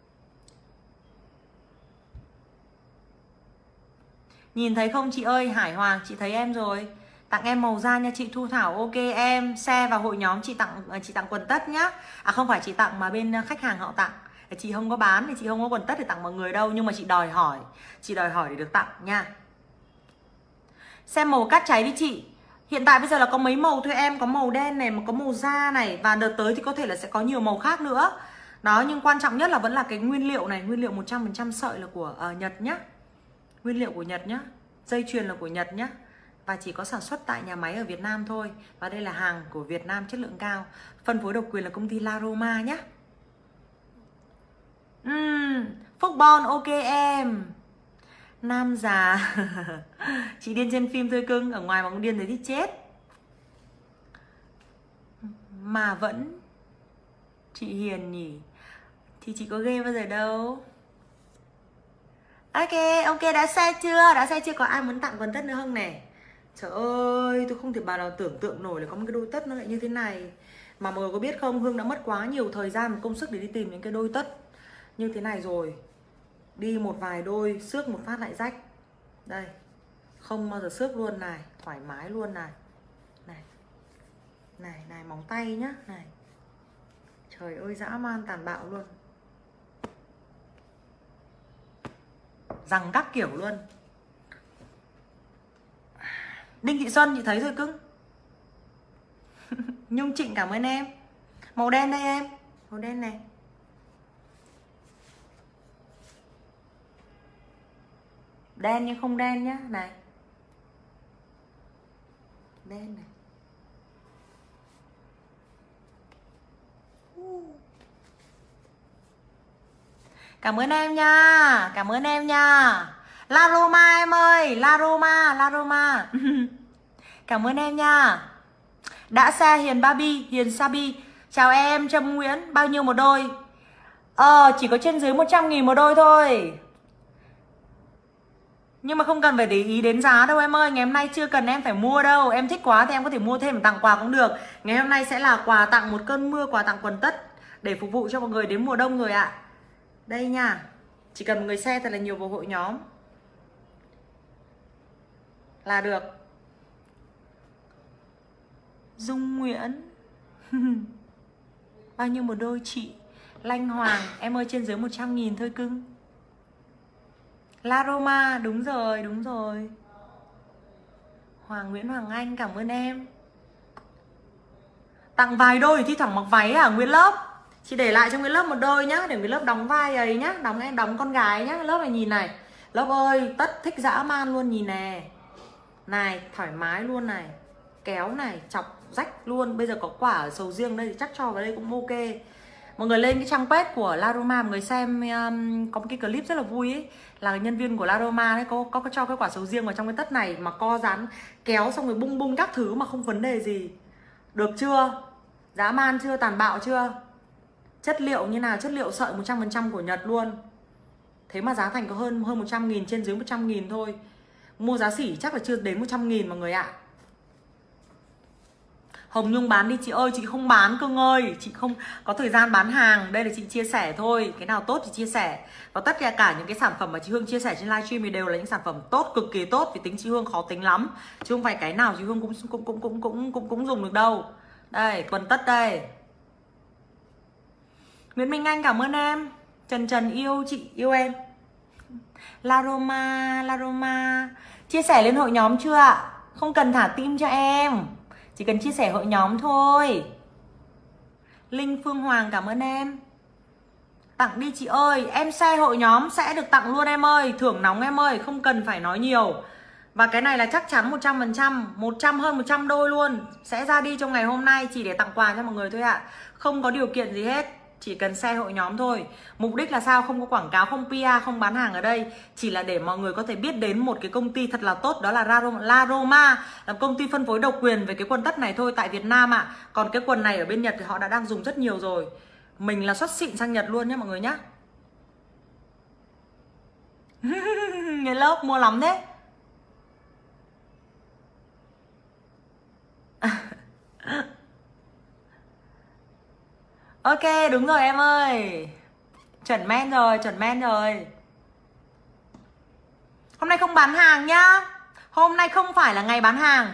Nhìn thấy không chị ơi? Hải Hoàng, chị thấy em rồi. Tặng em màu da nha chị Thu Thảo. Ok em, share vào hội nhóm chị tặng quần tất nhá. À không phải chị tặng mà bên khách hàng họ tặng. Chị không có bán thì chị không có quần tất để tặng mọi người đâu, nhưng mà chị đòi hỏi. Chị đòi hỏi để được tặng nha. Xem màu cát cháy đi chị. Hiện tại bây giờ là có mấy màu thôi em. Có màu đen này, mà có màu da này. Và đợt tới thì có thể là sẽ có nhiều màu khác nữa. Đó, nhưng quan trọng nhất là vẫn là cái nguyên liệu này. Nguyên liệu 100% sợi là của Nhật nhá. Nguyên liệu của Nhật nhá. Dây chuyền là của Nhật nhá. Và chỉ có sản xuất tại nhà máy ở Việt Nam thôi. Và đây là hàng của Việt Nam chất lượng cao. Phân phối độc quyền là công ty La Roma nhá. Phúc Bon ok em. Nam già. Chị điên trên phim thôi cưng. Ở ngoài mà không điên thì chết. Mà vẫn chị hiền nhỉ. Thì chị có ghê bao giờ đâu. Ok, ok, đã share chưa? Đã share chưa? Có ai muốn tặng quần tất nữa không nè? Trời ơi, tôi không thể bà nào tưởng tượng nổi là có một cái đôi tất nó lại như thế này. Mà mọi người có biết không, Hương đã mất quá nhiều thời gian và công sức để đi tìm những cái đôi tất như thế này rồi. Đi một vài đôi, xước một phát lại rách. Đây, không bao giờ xước luôn này, thoải mái luôn này. Này, này, này, móng tay nhá, này. Trời ơi, dã man tàn bạo luôn. Rằng các kiểu luôn. Đinh Thị Xuân chị thấy rồi cưng. Nhung Trịnh cảm ơn em. Màu đen đây em. Màu đen này. Đen nhưng không đen nhá. Này. Đen này. Cảm ơn em nha. Cảm ơn em nha. La Roma em ơi. La Roma. La Roma. Cảm ơn em nha. Đã share Hiền Barbie, Hiền Sabi. Chào em, Trâm Nguyễn. Bao nhiêu một đôi? Chỉ có trên dưới 100.000 một đôi thôi. Nhưng mà không cần phải để ý đến giá đâu em ơi. Ngày hôm nay chưa cần em phải mua đâu. Em thích quá thì em có thể mua thêm tặng quà cũng được. Ngày hôm nay sẽ là quà tặng một cơn mưa, quà tặng quần tất để phục vụ cho mọi người đến mùa đông rồi ạ. Đây nha. Chỉ cần một người share thật là nhiều vào hội nhóm là được. Dung Nguyễn. Bao nhiêu một đôi chị? Lanh Hoàng. Em ơi trên dưới 100.000 thôi cưng. La Roma. Đúng rồi, đúng rồi. Nguyễn Hoàng Anh cảm ơn em. Tặng vài đôi thi thoảng mặc váy à Nguyễn Lớp. Chị để lại cho Nguyễn Lớp một đôi nhá. Để Nguyễn Lớp đóng vai ấy nhá. Đóng con gái nhá. Lớp này nhìn này. Lớp ơi tất thích dã man luôn nhìn nè. Này thoải mái luôn này. Kéo này chọc rách luôn. Bây giờ có quả sầu riêng đây thì chắc cho vào đây cũng ok. Mọi người lên cái trang page của La Roma, mọi người xem có một cái clip rất là vui ấy. Là nhân viên của La Roma đấy có cho cái quả sầu riêng vào trong cái tất này. Mà co dán kéo xong rồi bung bung các thứ mà không vấn đề gì. Được chưa? Dã man chưa? Tàn bạo chưa? Chất liệu như nào? Chất liệu sợi 100% của Nhật luôn. Thế mà giá thành có hơn 100.000, trên dưới 100.000 thôi. Mua giá sỉ chắc là chưa đến 100.000 mọi người ạ. Hồng Nhung bán đi chị ơi. Chị không bán cưng ơi. Chị không có thời gian bán hàng. Đây là chị chia sẻ thôi. Cái nào tốt thì chia sẻ. Và tất cả những cái sản phẩm mà chị Hương chia sẻ trên livestream thì đều là những sản phẩm tốt, cực kỳ tốt. Vì tính chị Hương khó tính lắm. Chứ không phải cái nào chị Hương cũng dùng được đâu. Đây quần tất đây. Nguyễn Minh Anh cảm ơn em. Trần yêu chị, yêu em. La Roma. Chia sẻ lên hội nhóm chưa ạ? Không cần thả tim cho em. Chỉ cần chia sẻ hội nhóm thôi. Linh Phương Hoàng cảm ơn em. Tặng đi chị ơi. Em share hội nhóm sẽ được tặng luôn em ơi. Thưởng nóng em ơi. Không cần phải nói nhiều. Và cái này là chắc chắn 100%. Hơn 100 đôi luôn. Sẽ ra đi trong ngày hôm nay. Chỉ để tặng quà cho mọi người thôi ạ. Không có điều kiện gì hết. Chỉ cần share hội nhóm thôi. Mục đích là sao? Không có quảng cáo, không PR, không bán hàng ở đây. Chỉ là để mọi người có thể biết đến một cái công ty thật là tốt. Đó là La Roma. Là công ty phân phối độc quyền về cái quần tất này thôi tại Việt Nam ạ. Còn cái quần này ở bên Nhật thì họ đã đang dùng rất nhiều rồi. Mình là xuất xịn sang Nhật luôn nhé mọi người nhé. Người lớp mua lắm thế. Ok đúng rồi em ơi. Chuẩn men rồi. Hôm nay không bán hàng nhá. Hôm nay không phải là ngày bán hàng.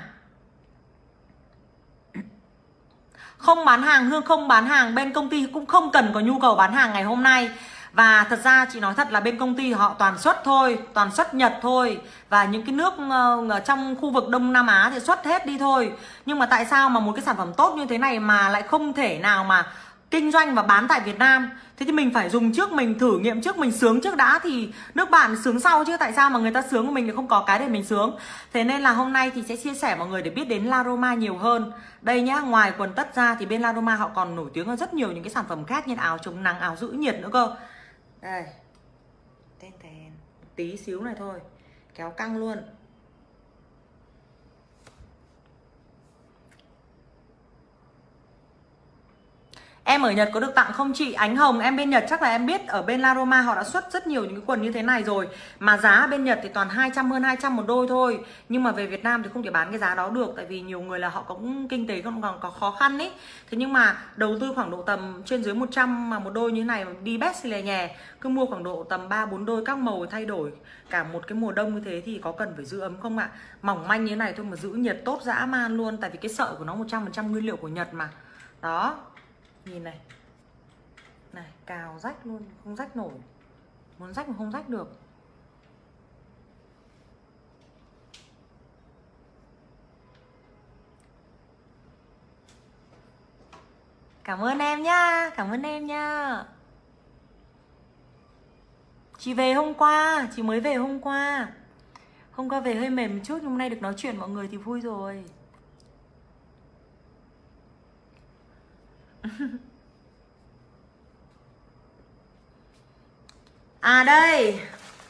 Không bán hàng, Hương không bán hàng. Bên công ty cũng không cần có nhu cầu bán hàng ngày hôm nay. Và thật ra chị nói thật là bên công ty họ toàn xuất thôi. Toàn xuất Nhật thôi. Và những cái nước ở trong khu vực Đông Nam Á thì xuất hết đi thôi. Nhưng mà tại sao mà một cái sản phẩm tốt như thế này mà lại không thể nào mà kinh doanh và bán tại Việt Nam? Thế thì mình phải dùng trước, mình thử nghiệm trước, mình sướng trước đã thì nước bạn sướng sau chứ. Tại sao mà người ta sướng của mình lại không có cái để mình sướng? Thế nên là hôm nay thì sẽ chia sẻ mọi người để biết đến La Roma nhiều hơn. Đây nhá, ngoài quần tất ra thì bên La Roma họ còn nổi tiếng hơn rất nhiều những cái sản phẩm khác như áo chống nắng, áo giữ nhiệt nữa cơ. Đây. Tí xíu này thôi. Kéo căng luôn. Em ở Nhật có được tặng không chị? Ánh Hồng, em bên Nhật chắc là em biết, ở bên La Roma họ đã xuất rất nhiều những cái quần như thế này rồi. Mà giá bên Nhật thì toàn 200, hơn 200 một đôi thôi. Nhưng mà về Việt Nam thì không thể bán cái giá đó được. Tại vì nhiều người là họ cũng kinh tế còn có khó khăn ấy. Thế nhưng mà đầu tư khoảng độ tầm trên dưới 100 mà một đôi như thế này đi best thì là nhè. Cứ mua khoảng độ tầm 3-4 đôi các màu thay đổi cả một cái mùa đông như thế thì có cần phải giữ ấm không ạ? Mỏng manh như thế này thôi mà giữ nhiệt tốt dã man luôn. Tại vì cái sợi của nó 100% nguyên liệu của Nhật mà. Đó. Nhìn này. Này, cào rách luôn, không rách nổi. Muốn rách mà không rách được. Cảm ơn em nhá, cảm ơn em nhá. Chị về hôm qua, chị mới về hôm qua. Hôm qua về hơi mệt một chút, nhưng hôm nay được nói chuyện mọi người thì vui rồi. À đây.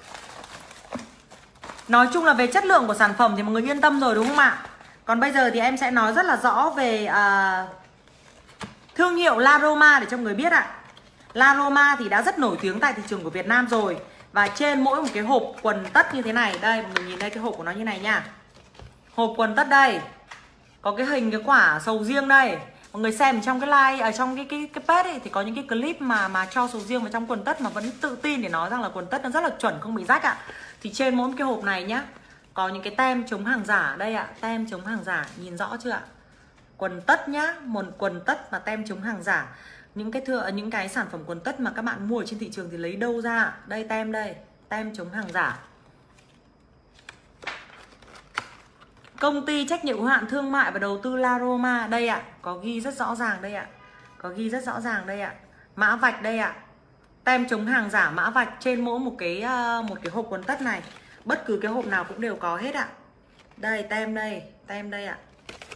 Nói chung là về chất lượng của sản phẩm thì mọi người yên tâm rồi đúng không ạ? Còn bây giờ thì em sẽ nói rất là rõ về thương hiệu La Roma để cho người biết ạ. La Roma thì đã rất nổi tiếng tại thị trường của Việt Nam rồi. Và trên mỗi một cái hộp quần tất như thế này, đây mọi người nhìn đây, cái hộp của nó như này nha. Hộp quần tất đây, có cái hình cái quả sầu riêng đây. Mọi người xem trong cái live ở trong cái page ấy, thì có những cái clip mà cho sầu riêng vào trong quần tất mà vẫn tự tin để nói rằng là quần tất nó rất là chuẩn, không bị rách ạ. Thì trên mỗi cái hộp này nhá, có những cái tem chống hàng giả đây ạ, tem chống hàng giả, nhìn rõ chưa ạ? Quần tất nhá, một quần tất mà tem chống hàng giả. Những cái sản phẩm quần tất mà các bạn mua ở trên thị trường thì lấy đâu ra? Đây tem đây, tem chống hàng giả. Công ty trách nhiệm hữu hạn thương mại và đầu tư La Roma đây ạ, có ghi rất rõ ràng đây ạ. Có ghi rất rõ ràng đây ạ. Mã vạch đây ạ. Tem chống hàng giả mã vạch trên mỗi một cái hộp quần tất này. Bất cứ cái hộp nào cũng đều có hết ạ. Đây tem đây ạ.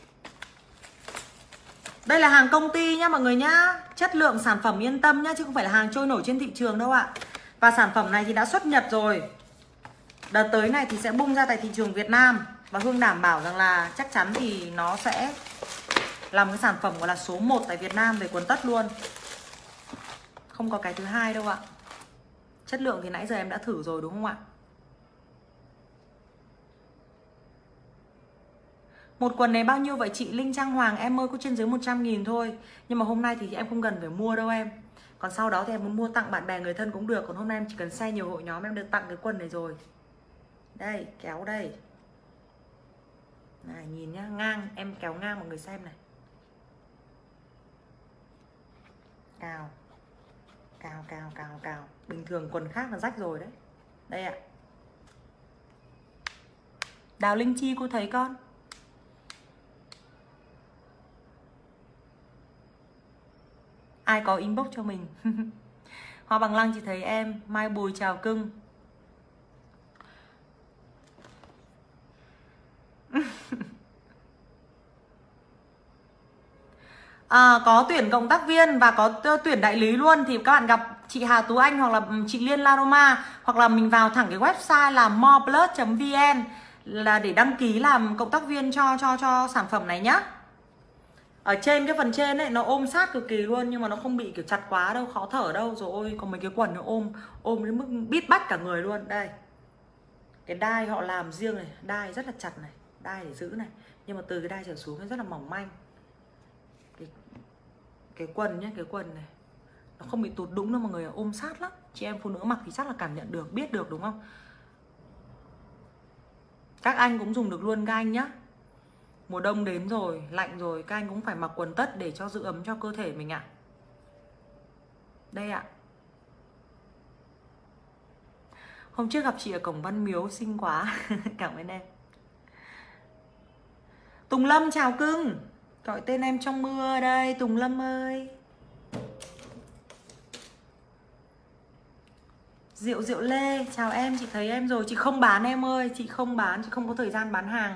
Đây là hàng công ty nhá mọi người nhá. Chất lượng sản phẩm yên tâm nhá, chứ không phải là hàng trôi nổi trên thị trường đâu ạ. Và sản phẩm này thì đã xuất Nhật rồi. Đợt tới này thì sẽ bung ra tại thị trường Việt Nam. Và Hương đảm bảo rằng là chắc chắn thì nó sẽ làm cái sản phẩm gọi là số 1 tại Việt Nam về quần tất luôn. Không có cái thứ hai đâu ạ. Chất lượng thì nãy giờ em đã thử rồi đúng không ạ? Một quần này bao nhiêu vậy chị Linh Trang Hoàng? Em ơi, có trên dưới 100.000 thôi. Nhưng mà hôm nay thì em không cần phải mua đâu em. Còn sau đó thì em muốn mua tặng bạn bè người thân cũng được. Còn hôm nay em chỉ cần share nhiều hội nhóm em được tặng cái quần này rồi. Đây, kéo đây. Này, nhìn nhá, ngang, em kéo ngang mọi người xem này. Cào. Cào. Bình thường quần khác là rách rồi đấy. Đây ạ. Đào Linh Chi cô thấy con. Ai có inbox cho mình. Hoa Bằng Lăng chị thấy em. Mai Bùi chào cưng. Có tuyển cộng tác viên và có tuyển đại lý luôn. Thì các bạn gặp chị Hà Tú Anh hoặc là chị Liên La Roma, hoặc là mình vào thẳng cái website là moreplus.vn là để đăng ký làm cộng tác viên cho sản phẩm này nhá. Ở trên cái phần trên ấy nó ôm sát cực kỳ luôn, nhưng mà nó không bị kiểu chặt quá đâu, khó thở đâu. Rồi ôi, có mấy cái quần nó ôm đến mức bít bách cả người luôn. Đây, cái đai họ làm riêng này, đai rất là chặt này, đai để giữ này, nhưng mà từ cái đai trở xuống nó rất là mỏng manh. Cái quần nhé, cái quần này nó không bị tụt đũng đâu mọi người, ôm sát lắm. Chị em phụ nữ mặc thì chắc là cảm nhận được, biết được đúng không? Các anh cũng dùng được luôn các anh nhá. Mùa đông đến rồi, lạnh rồi, các anh cũng phải mặc quần tất để cho giữ ấm cho cơ thể mình ạ. Đây ạ. Hôm trước gặp chị ở cổng Văn Miếu, xinh quá. Cảm ơn em. Tùng Lâm chào cưng. Gọi tên em trong mưa đây, Tùng Lâm ơi. Diệu Lê, chào em, chị thấy em rồi. Chị không bán em ơi, chị không bán, chị không có thời gian bán hàng.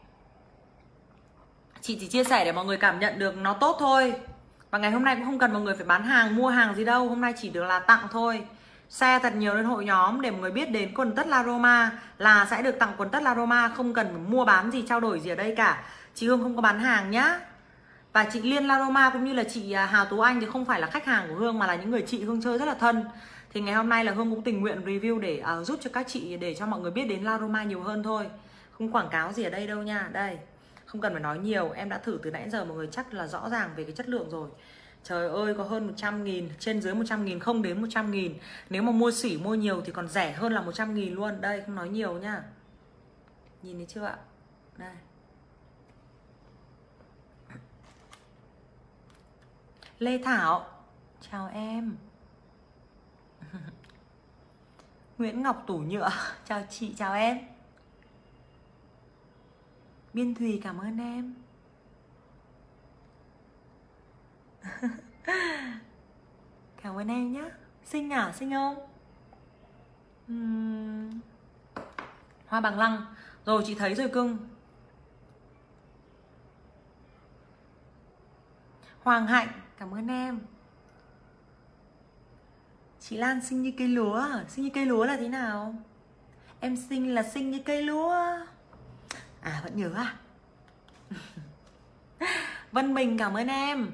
Chị chỉ chia sẻ để mọi người cảm nhận được nó tốt thôi. Và ngày hôm nay cũng không cần mọi người phải bán hàng, mua hàng gì đâu. Hôm nay chỉ được là tặng thôi. Share thật nhiều lên hội nhóm để mọi người biết đến quần tất La Roma là sẽ được tặng quần tất La Roma. Không cần mua bán gì, trao đổi gì ở đây cả. Chị Hương không có bán hàng nhá. Và chị Liên La Roma cũng như là chị Hào Tú Anh thì không phải là khách hàng của Hương, mà là những người chị Hương chơi rất là thân. Thì ngày hôm nay là Hương cũng tình nguyện review để giúp cho các chị, để cho mọi người biết đến La Roma nhiều hơn thôi. Không quảng cáo gì ở đây đâu nha. Đây, không cần phải nói nhiều, em đã thử từ nãy giờ mọi người chắc là rõ ràng về cái chất lượng rồi. Trời ơi, có hơn 100.000, trên dưới 100.000, không đến 100.000. Nếu mà mua xỉ mua nhiều thì còn rẻ hơn là 100.000 luôn. Đây, không nói nhiều nha. Nhìn thấy chưa ạ? Đây. Lê Thảo, chào em. Nguyễn Ngọc Tủ Nhựa, chào chị, chào em. Biên Thùy, cảm ơn em. Cảm ơn em nhé. Xinh à, xinh không? Hoa bằng lăng. Rồi, chị thấy rồi cưng. Hoàng Hạnh, cảm ơn em. Chị Lan xinh như cây lúa. Xinh như cây lúa là thế nào? Em xinh là xinh như cây lúa. À, vẫn nhớ à? Vân Bình, cảm ơn em.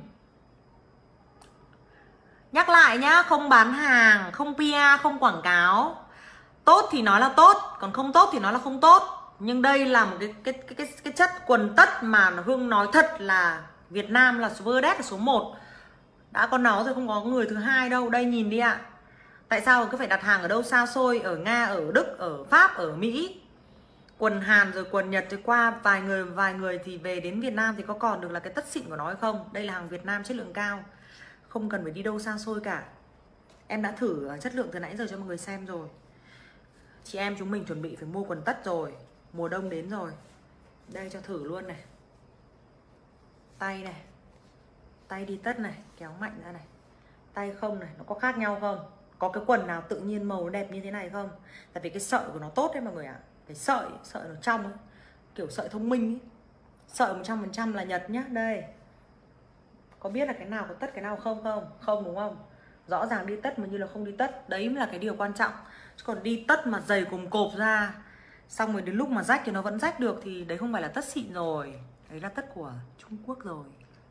Nhắc lại nhá, không bán hàng, không PR, không quảng cáo. Tốt thì nói là tốt, còn không tốt thì nói là không tốt. Nhưng đây là một cái chất quần tất mà Hương nói thật là Việt Nam là Verdet là số 1. Đã có nó rồi, không có người thứ hai đâu. Đây nhìn đi ạ. Tại sao cứ phải đặt hàng ở đâu xa xôi, ở Nga, ở Đức, ở Pháp, ở Mỹ. Quần Hàn rồi quần Nhật rồi qua vài người thì về đến Việt Nam thì có còn được là cái tất xịn của nó hay không? Đây là hàng Việt Nam chất lượng cao, không cần phải đi đâu xa xôi cả. Em đã thử chất lượng từ nãy giờ cho mọi người xem rồi. Chị em chúng mình chuẩn bị phải mua quần tất rồi, mùa đông đến rồi. Đây cho thử luôn này. Tay này, tay đi tất này, kéo mạnh ra này. Tay không này, nó có khác nhau không? Có cái quần nào tự nhiên màu đẹp như thế này không? Tại vì cái sợi của nó tốt đấy mọi người ạ. Cái sợi nó trong ấy, kiểu sợi thông minh ấy. Sợi 100% là Nhật nhá. Đây, có biết là cái nào có tất cái nào không không? Không đúng không? Rõ ràng đi tất mà như là không đi tất. Đấy mới là cái điều quan trọng. Chứ còn đi tất mà dày cùng cộp ra, xong rồi đến lúc mà rách thì nó vẫn rách được, thì đấy không phải là tất xịn rồi. Đấy là tất của Trung Quốc rồi.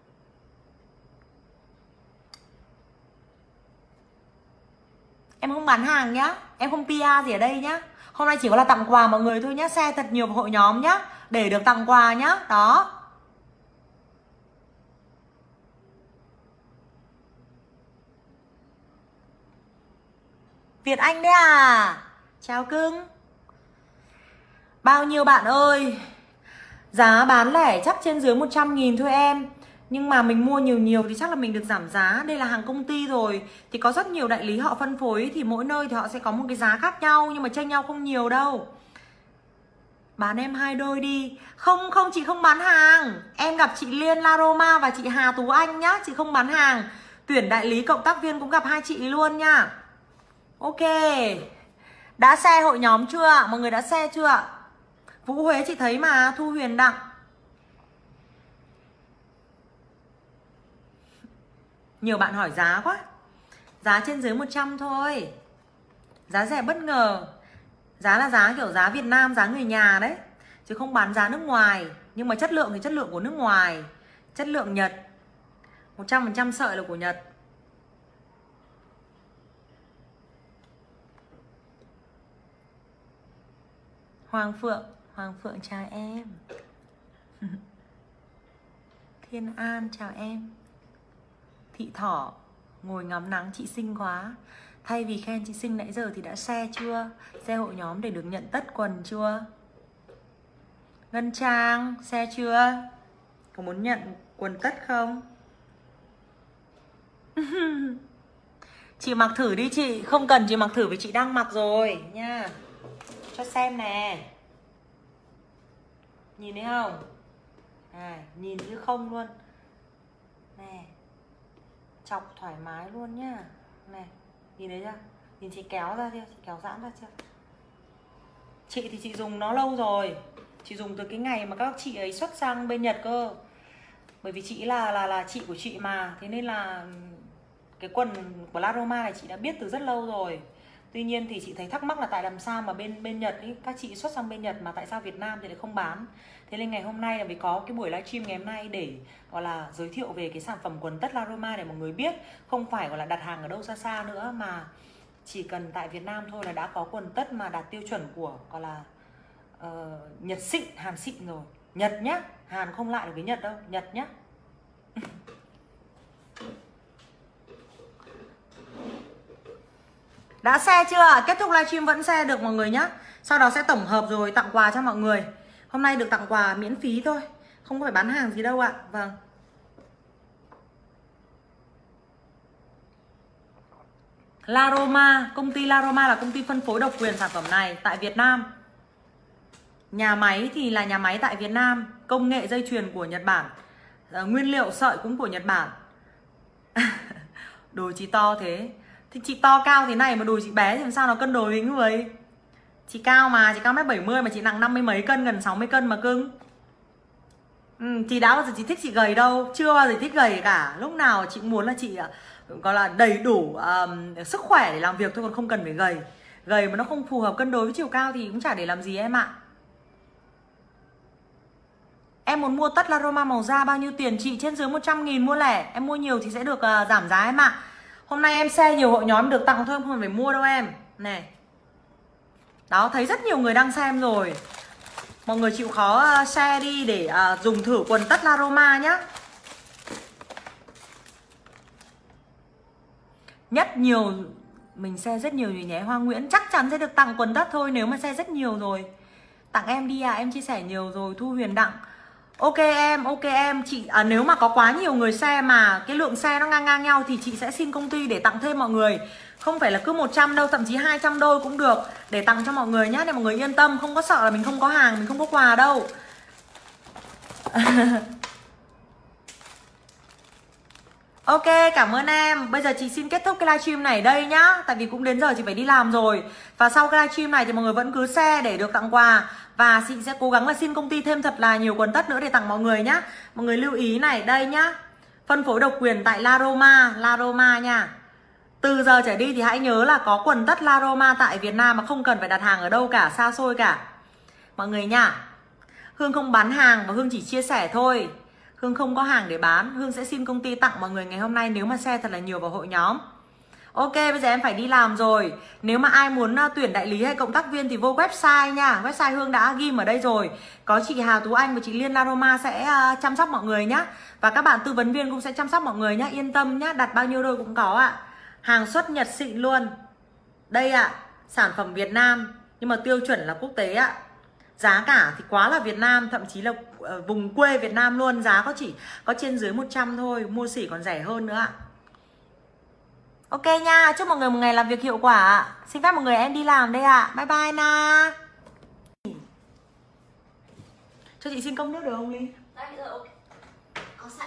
Em không bán hàng nhá, em không PR gì ở đây nhá. Hôm nay chỉ có là tặng quà mọi người thôi nhá. Share thật nhiều vào hội nhóm nhá, để được tặng quà nhá. Đó. Việt Anh đấy à? Chào cưng. Bao nhiêu bạn ơi? Giá bán lẻ chắc trên dưới 100.000 thôi em. Nhưng mà mình mua nhiều thì chắc là mình được giảm giá. Đây là hàng công ty rồi, thì có rất nhiều đại lý họ phân phối, thì mỗi nơi thì họ sẽ có một cái giá khác nhau, nhưng mà chênh nhau không nhiều đâu. Bán em 2 đôi đi. Không, chị không bán hàng. Em gặp chị Liên La Roma và chị Hà Tú Anh nhá. Chị không bán hàng. Tuyển đại lý cộng tác viên cũng gặp hai chị luôn nha. Ok. Đã share hội nhóm chưa? Mọi người đã share chưa? Vũ Huế chị thấy mà. Thu Huyền Đặng. Nhiều bạn hỏi giá quá. Giá trên dưới 100 thôi. Giá rẻ bất ngờ. Giá là giá kiểu giá Việt Nam, giá người nhà đấy, chứ không bán giá nước ngoài. Nhưng mà chất lượng thì chất lượng của nước ngoài, chất lượng Nhật, 100% sợi là của Nhật. Hoàng Phượng chào em. Thiên An chào em. Thị Thỏ, ngồi ngắm nắng chị xinh quá. Thay vì khen chị xinh nãy giờ thì đã share chưa? Share hội nhóm để được nhận tất quần chưa? Ngân Trang, share chưa? Có muốn nhận quần tất không? Chị mặc thử đi chị. Không cần chị mặc thử vì chị đang mặc rồi nha. Cho xem nè. Nhìn thấy không? À, nhìn chứ không luôn. Nè, chọc thoải mái luôn nhá. Này, nhìn thấy chưa? Nhìn chị kéo ra chưa? Chị kéo giãn ra chưa? Chị thì chị dùng nó lâu rồi. Chị dùng từ cái ngày mà các chị ấy xuất sang bên Nhật cơ. Bởi vì chị là chị của chị mà. Thế nên là cái quần của La Roma này chị đã biết từ rất lâu rồi. Tuy nhiên thì chị thấy thắc mắc là tại làm sao mà bên Nhật ý, các chị xuất sang bên Nhật mà tại sao Việt Nam thì lại không bán. Thế nên ngày hôm nay là mới có cái buổi livestream ngày hôm nay để gọi là giới thiệu về cái sản phẩm quần tất La Roma để mọi người biết. Không phải gọi là đặt hàng ở đâu xa xa nữa, mà chỉ cần tại Việt Nam thôi là đã có quần tất mà đạt tiêu chuẩn của gọi là Nhật xịn, Hàn xịn rồi. Nhật nhá, Hàn không lại được với Nhật đâu, Nhật nhá. Đã share chưa? Kết thúc livestream vẫn share được mọi người nhá. Sau đó sẽ tổng hợp rồi tặng quà cho mọi người. Hôm nay được tặng quà miễn phí thôi, không phải bán hàng gì đâu ạ. Vâng. La Roma, công ty La Roma là công ty phân phối độc quyền sản phẩm này tại Việt Nam. Nhà máy thì là nhà máy tại Việt Nam, công nghệ dây chuyền của Nhật Bản, nguyên liệu sợi cũng của Nhật Bản. Đùi chị to thế. Thì chị to cao thế này mà đùi chị bé thì làm sao nó cân đối với người. Chị cao mà, chị cao 1m70 mà chị nặng 50 mấy cân, gần 60 cân mà cưng. Chị đã bao giờ chị thích chị gầy đâu, chưa bao giờ thích gầy cả. Lúc nào chị muốn là chị gọi là đầy đủ sức khỏe để làm việc thôi, còn không cần phải gầy. Gầy mà nó không phù hợp cân đối với chiều cao thì cũng chả để làm gì em ạ. Em muốn mua tất La Roma màu da bao nhiêu tiền chị? Trên dưới 100.000 mua lẻ. Em mua nhiều thì sẽ được giảm giá em ạ. Hôm nay em share nhiều hội nhóm được tặng thôi, không phải mua đâu em. Này. Đó, thấy rất nhiều người đang xem rồi. Mọi người chịu khó share đi để dùng thử quần tất La Roma nhá. Nhất nhiều, mình share rất nhiều rồi nhé. Hoa Nguyễn chắc chắn sẽ được tặng quần tất thôi nếu mà share rất nhiều rồi. Tặng em đi em chia sẻ nhiều rồi. Thu Huyền Đặng. Ok em, chị nếu mà có quá nhiều người share mà cái lượng share nó ngang nhau thì chị sẽ xin công ty để tặng thêm mọi người. Không phải là cứ 100 đâu, thậm chí 200 đôi cũng được để tặng cho mọi người nhé, để mọi người yên tâm, không có sợ là mình không có hàng, mình không có quà đâu. Ok, cảm ơn em. Bây giờ chị xin kết thúc cái livestream này đây nhá. Tại vì cũng đến giờ chị phải đi làm rồi. Và sau cái livestream này thì mọi người vẫn cứ share để được tặng quà. Và chị sẽ cố gắng là xin công ty thêm thật là nhiều quần tất nữa để tặng mọi người nhá. Mọi người lưu ý này, đây nhá. Phân phối độc quyền tại La Roma nha. Từ giờ trở đi thì hãy nhớ là có quần tất La Roma tại Việt Nam mà không cần phải đặt hàng ở đâu cả, xa xôi cả. Mọi người nha. Hương không bán hàng và Hương chỉ chia sẻ thôi. Hương không có hàng để bán. Hương sẽ xin công ty tặng mọi người ngày hôm nay nếu mà share thật là nhiều vào hội nhóm. Ok, bây giờ em phải đi làm rồi. Nếu mà ai muốn tuyển đại lý hay cộng tác viên thì vô website nha. Website Hương đã ghim ở đây rồi. Có chị Hà Tú Anh và chị Liên La Roma sẽ chăm sóc mọi người nhá. Và các bạn tư vấn viên cũng sẽ chăm sóc mọi người nhá. Yên tâm nhá, đặt bao nhiêu đôi cũng có ạ. Hàng xuất Nhật xịn luôn. Đây ạ, sản phẩm Việt Nam nhưng mà tiêu chuẩn là quốc tế ạ. Giá cả thì quá là Việt Nam, thậm chí là vùng quê Việt Nam luôn. Giá có trên dưới 100 thôi, mua sỉ còn rẻ hơn nữa ạ. Ok nha, chúc mọi người một ngày làm việc hiệu quả ạ. Xin phép mọi người em đi làm đây ạ. Bye bye na. Cho chị xin cốc nước được không Ly? Đấy, rồi, ok. Có sẵn.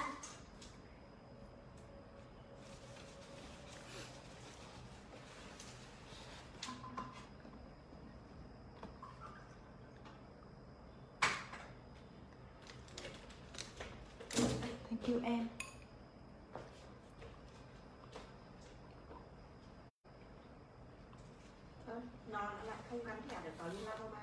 Thank you em. Nó lại không gắn thẻ được vào La Roma.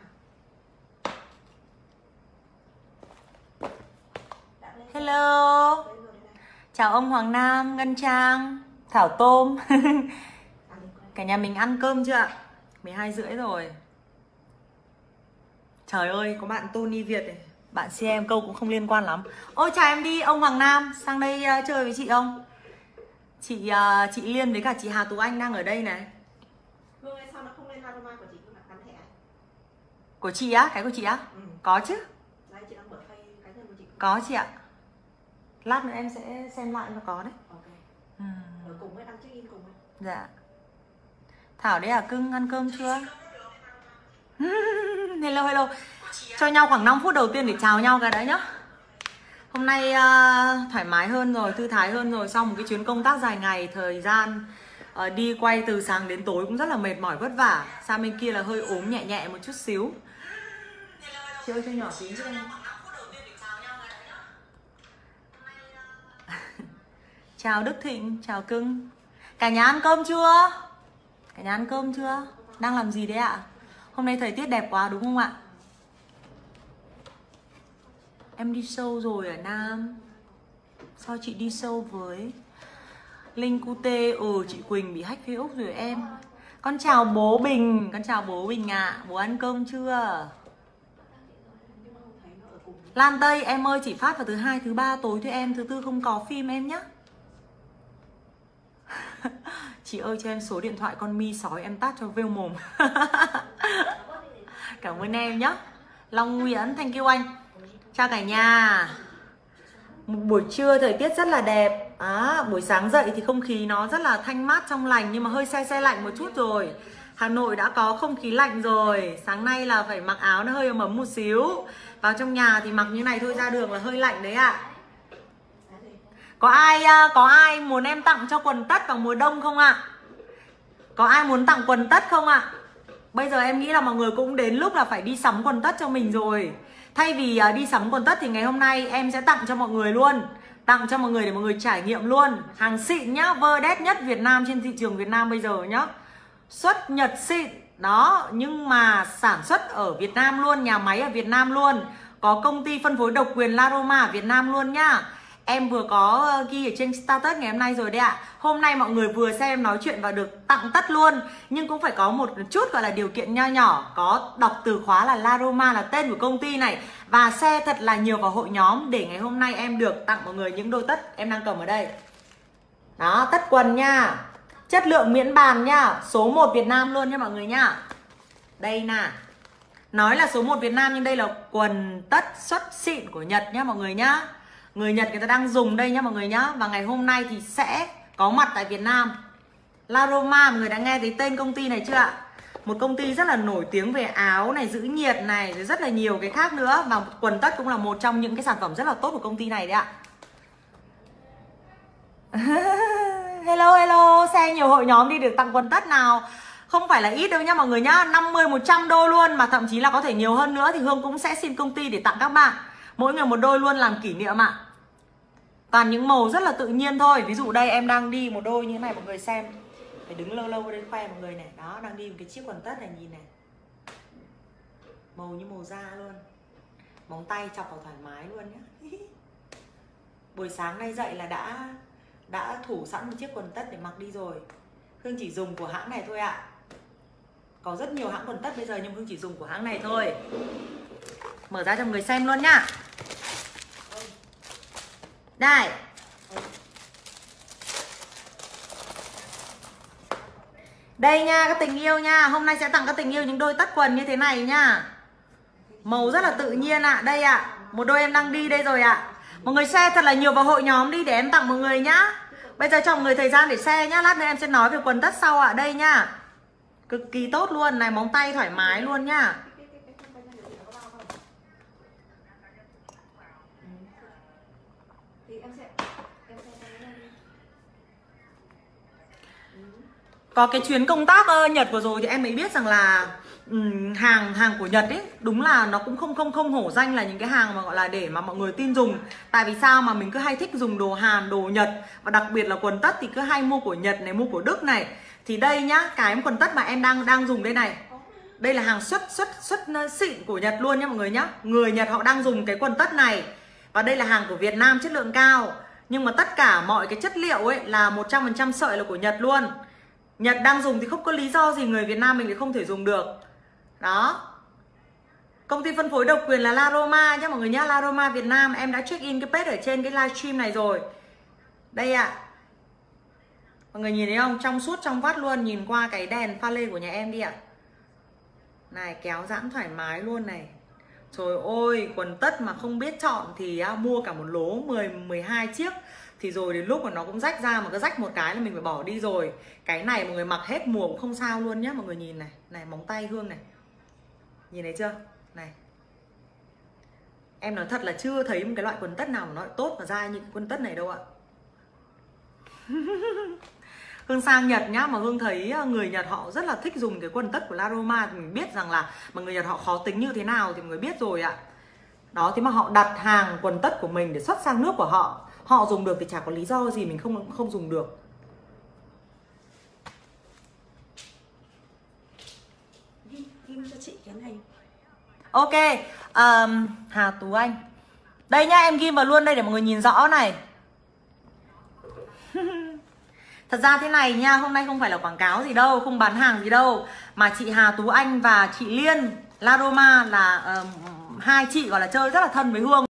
Hello. Chào ông Hoàng Nam, Ngân Trang, Thảo Tôm. Cả nhà mình ăn cơm chưa ạ? 12:30 rồi. Trời ơi, có bạn Tony Việt này. Bạn xem câu cũng không liên quan lắm. Ôi chào em đi, ông Hoàng Nam sang đây chơi với chị không? Chị Liên với cả chị Hà Tú Anh đang ở đây này. Hương ơi, sao nó không lên La Roma của chị nhưng mà gắn thẻ? Của chị á? Cái của chị á? Ừ. Có chứ. Đấy, chị đang mở khay cá nhân của chị. Có chị ạ. Lát nữa em sẽ xem lại nó có đấy. Ok. Ở cùng với đăng check in cùng ấy. Dạ. Thảo đấy à cưng, ăn cơm chưa? Hello. Cho nhau khoảng 5 phút đầu tiên để chào nhau cái đấy nhá. Hôm nay thoải mái hơn rồi, thư thái hơn rồi. Sau một cái chuyến công tác dài ngày, thời gian đi quay từ sáng đến tối cũng rất là mệt mỏi vất vả. Sang bên kia là hơi ốm nhẹ một chút xíu. Chị ơi cho nhỏ tí cho em. Chào Đức Thịnh, chào cưng. Cả nhà ăn cơm chưa? Cả nhà ăn cơm chưa? Đang làm gì đấy ạ? Hôm nay thời tiết đẹp quá đúng không ạ? Em đi show rồi ở Nam. Sao chị đi show với Linh Cute? Chị Quỳnh bị hack Facebook rồi em. Con chào bố Bình. Con chào bố Bình ạ. Bố ăn cơm chưa? Lan Tây em ơi, chỉ phát vào thứ 2, thứ 3 tối thôi em. Thứ 4 không có phim em nhé. Chị ơi cho em số điện thoại con mi sói em tát cho vêu mồm. Cảm ơn em nhé. Long Nguyễn, thank you anh. Chào cả nhà. Một buổi trưa thời tiết rất là đẹp. Buổi sáng dậy thì không khí nó rất là thanh mát trong lành, nhưng mà hơi se lạnh một chút rồi. Hà Nội đã có không khí lạnh rồi. Sáng nay là phải mặc áo nó hơi ấm ấm một xíu. Vào trong nhà thì mặc như này thôi, ra đường là hơi lạnh đấy ạ. Có ai muốn em tặng cho quần tất vào mùa đông không ạ? Có ai muốn tặng quần tất không ạ? Bây giờ em nghĩ là mọi người cũng đến lúc là phải đi sắm quần tất cho mình rồi. Thay vì đi sắm quần tất thì ngày hôm nay em sẽ tặng cho mọi người luôn. Tặng cho mọi người để mọi người trải nghiệm luôn. Hàng xịn nhá, Verdet nhất Việt Nam, trên thị trường Việt Nam bây giờ nhá. Xuất Nhật xịn. Đó, nhưng mà sản xuất ở Việt Nam luôn, nhà máy ở Việt Nam luôn. Có công ty phân phối độc quyền Laroma ở Việt Nam luôn nhá. Em vừa có ghi ở trên status ngày hôm nay rồi đấy ạ. Hôm nay mọi người vừa xem em nói chuyện và được tặng tất luôn. Nhưng cũng phải có một chút gọi là điều kiện nho nhỏ. Có đọc từ khóa là Laroma là tên của công ty này. Và share thật là nhiều vào hội nhóm để ngày hôm nay em được tặng mọi người những đôi tất em đang cầm ở đây. Đó, tất quần nha. Chất lượng miễn bàn nha. Số 1 Việt Nam luôn nha mọi người nha. Đây nè. Nói là số 1 Việt Nam nhưng đây là quần tất xuất xịn của Nhật nhá mọi người nhá. Người Nhật người ta đang dùng đây nhá mọi người nhá. Và ngày hôm nay thì sẽ có mặt tại Việt Nam. Laroma, mọi người đã nghe thấy tên công ty này chưa ạ? Một công ty rất là nổi tiếng về áo này, giữ nhiệt này, rồi rất là nhiều cái khác nữa. Và quần tất cũng là một trong những cái sản phẩm rất là tốt của công ty này đấy ạ. Hello, share nhiều hội nhóm đi được tặng quần tất nào. Không phải là ít đâu nhá mọi người nhá. 50-100 đôi luôn, mà thậm chí là có thể nhiều hơn nữa. Thì Hương cũng sẽ xin công ty để tặng các bạn. Mỗi người một đôi luôn làm kỷ niệm ạ. Toàn những màu rất là tự nhiên thôi. Ví dụ đây em đang đi một đôi như thế này mọi người xem. Phải đứng lâu lâu đây khoe mọi người này. Đó, đang đi một cái chiếc quần tất này, nhìn này. Màu như màu da luôn. Móng tay chọc vào thoải mái luôn nhá. Buổi sáng nay dậy là đã thủ sẵn một chiếc quần tất để mặc đi rồi. Hương chỉ dùng của hãng này thôi ạ. Có rất nhiều hãng quần tất bây giờ nhưng Hương chỉ dùng của hãng này thôi. Mở ra cho mọi người xem luôn nhá. Đây. Đây nha các tình yêu nha. Hôm nay sẽ tặng các tình yêu những đôi tất quần như thế này nha. Màu rất là tự nhiên ạ. Đây ạ. Một đôi em đang đi đây rồi ạ. Mọi người share thật là nhiều vào hội nhóm đi để em tặng mọi người nhá. Bây giờ cho mọi người thời gian để share nhá. Lát nữa em sẽ nói về quần tất sau ạ. Đây nhá. Cực kỳ tốt luôn. Này, móng tay thoải mái luôn nhá. Có cái chuyến công tác Nhật vừa rồi thì em mới biết rằng là hàng của Nhật ấy đúng là nó cũng không hổ danh là những cái hàng mà gọi là để mà mọi người tin dùng. Tại vì sao mà mình cứ hay thích dùng đồ Hàn, đồ Nhật, và đặc biệt là quần tất thì cứ hay mua của Nhật này, mua của Đức này. Thì đây nhá, cái quần tất mà em đang dùng đây này. Đây là hàng xuất xịn của Nhật luôn nhá mọi người nhá. Người Nhật họ đang dùng cái quần tất này. Và đây là hàng của Việt Nam chất lượng cao. Nhưng mà tất cả mọi cái chất liệu ấy là 100% sợi là của Nhật luôn. Nhật đang dùng thì không có lý do gì người Việt Nam mình lại không thể dùng được. Đó. Công ty phân phối độc quyền là Laroma nhá mọi người nhá. Laroma Việt Nam. Em đã check in cái page ở trên cái livestream này rồi. Đây ạ. Mọi người nhìn thấy không? Trong suốt trong vắt luôn. Nhìn qua cái đèn pha lê của nhà em đi ạ. Này, kéo giãn thoải mái luôn này. Trời ơi, quần tất mà không biết chọn thì mua cả một lố 10-12 chiếc. Thì rồi đến lúc mà nó cũng rách ra, mà cứ rách một cái là mình phải bỏ đi rồi. Cái này mọi người mặc hết mùa cũng không sao luôn nhá. Mọi người nhìn này. Này, móng tay Hương này. Nhìn thấy chưa? Này. Em nói thật là chưa thấy một cái loại quần tất nào mà nó tốt mà ra như cái quần tất này đâu ạ. Hương sang Nhật nhá, mà Hương thấy người Nhật họ rất là thích dùng cái quần tất của Laroma. Thì mình biết rằng là mà người Nhật họ khó tính như thế nào thì mọi người biết rồi ạ. Đó, thế mà họ đặt hàng quần tất của mình để xuất sang nước của họ. Họ dùng được thì chả có lý do gì mình không dùng được. Ok, Hà Tú Anh. Đây nhá, em ghim vào luôn đây để mọi người nhìn rõ này. Thật ra thế này nha, hôm nay không phải là quảng cáo gì đâu, không bán hàng gì đâu, mà chị Hà Tú Anh và chị Liên La Roma là hai chị gọi là chơi rất là thân với Hương.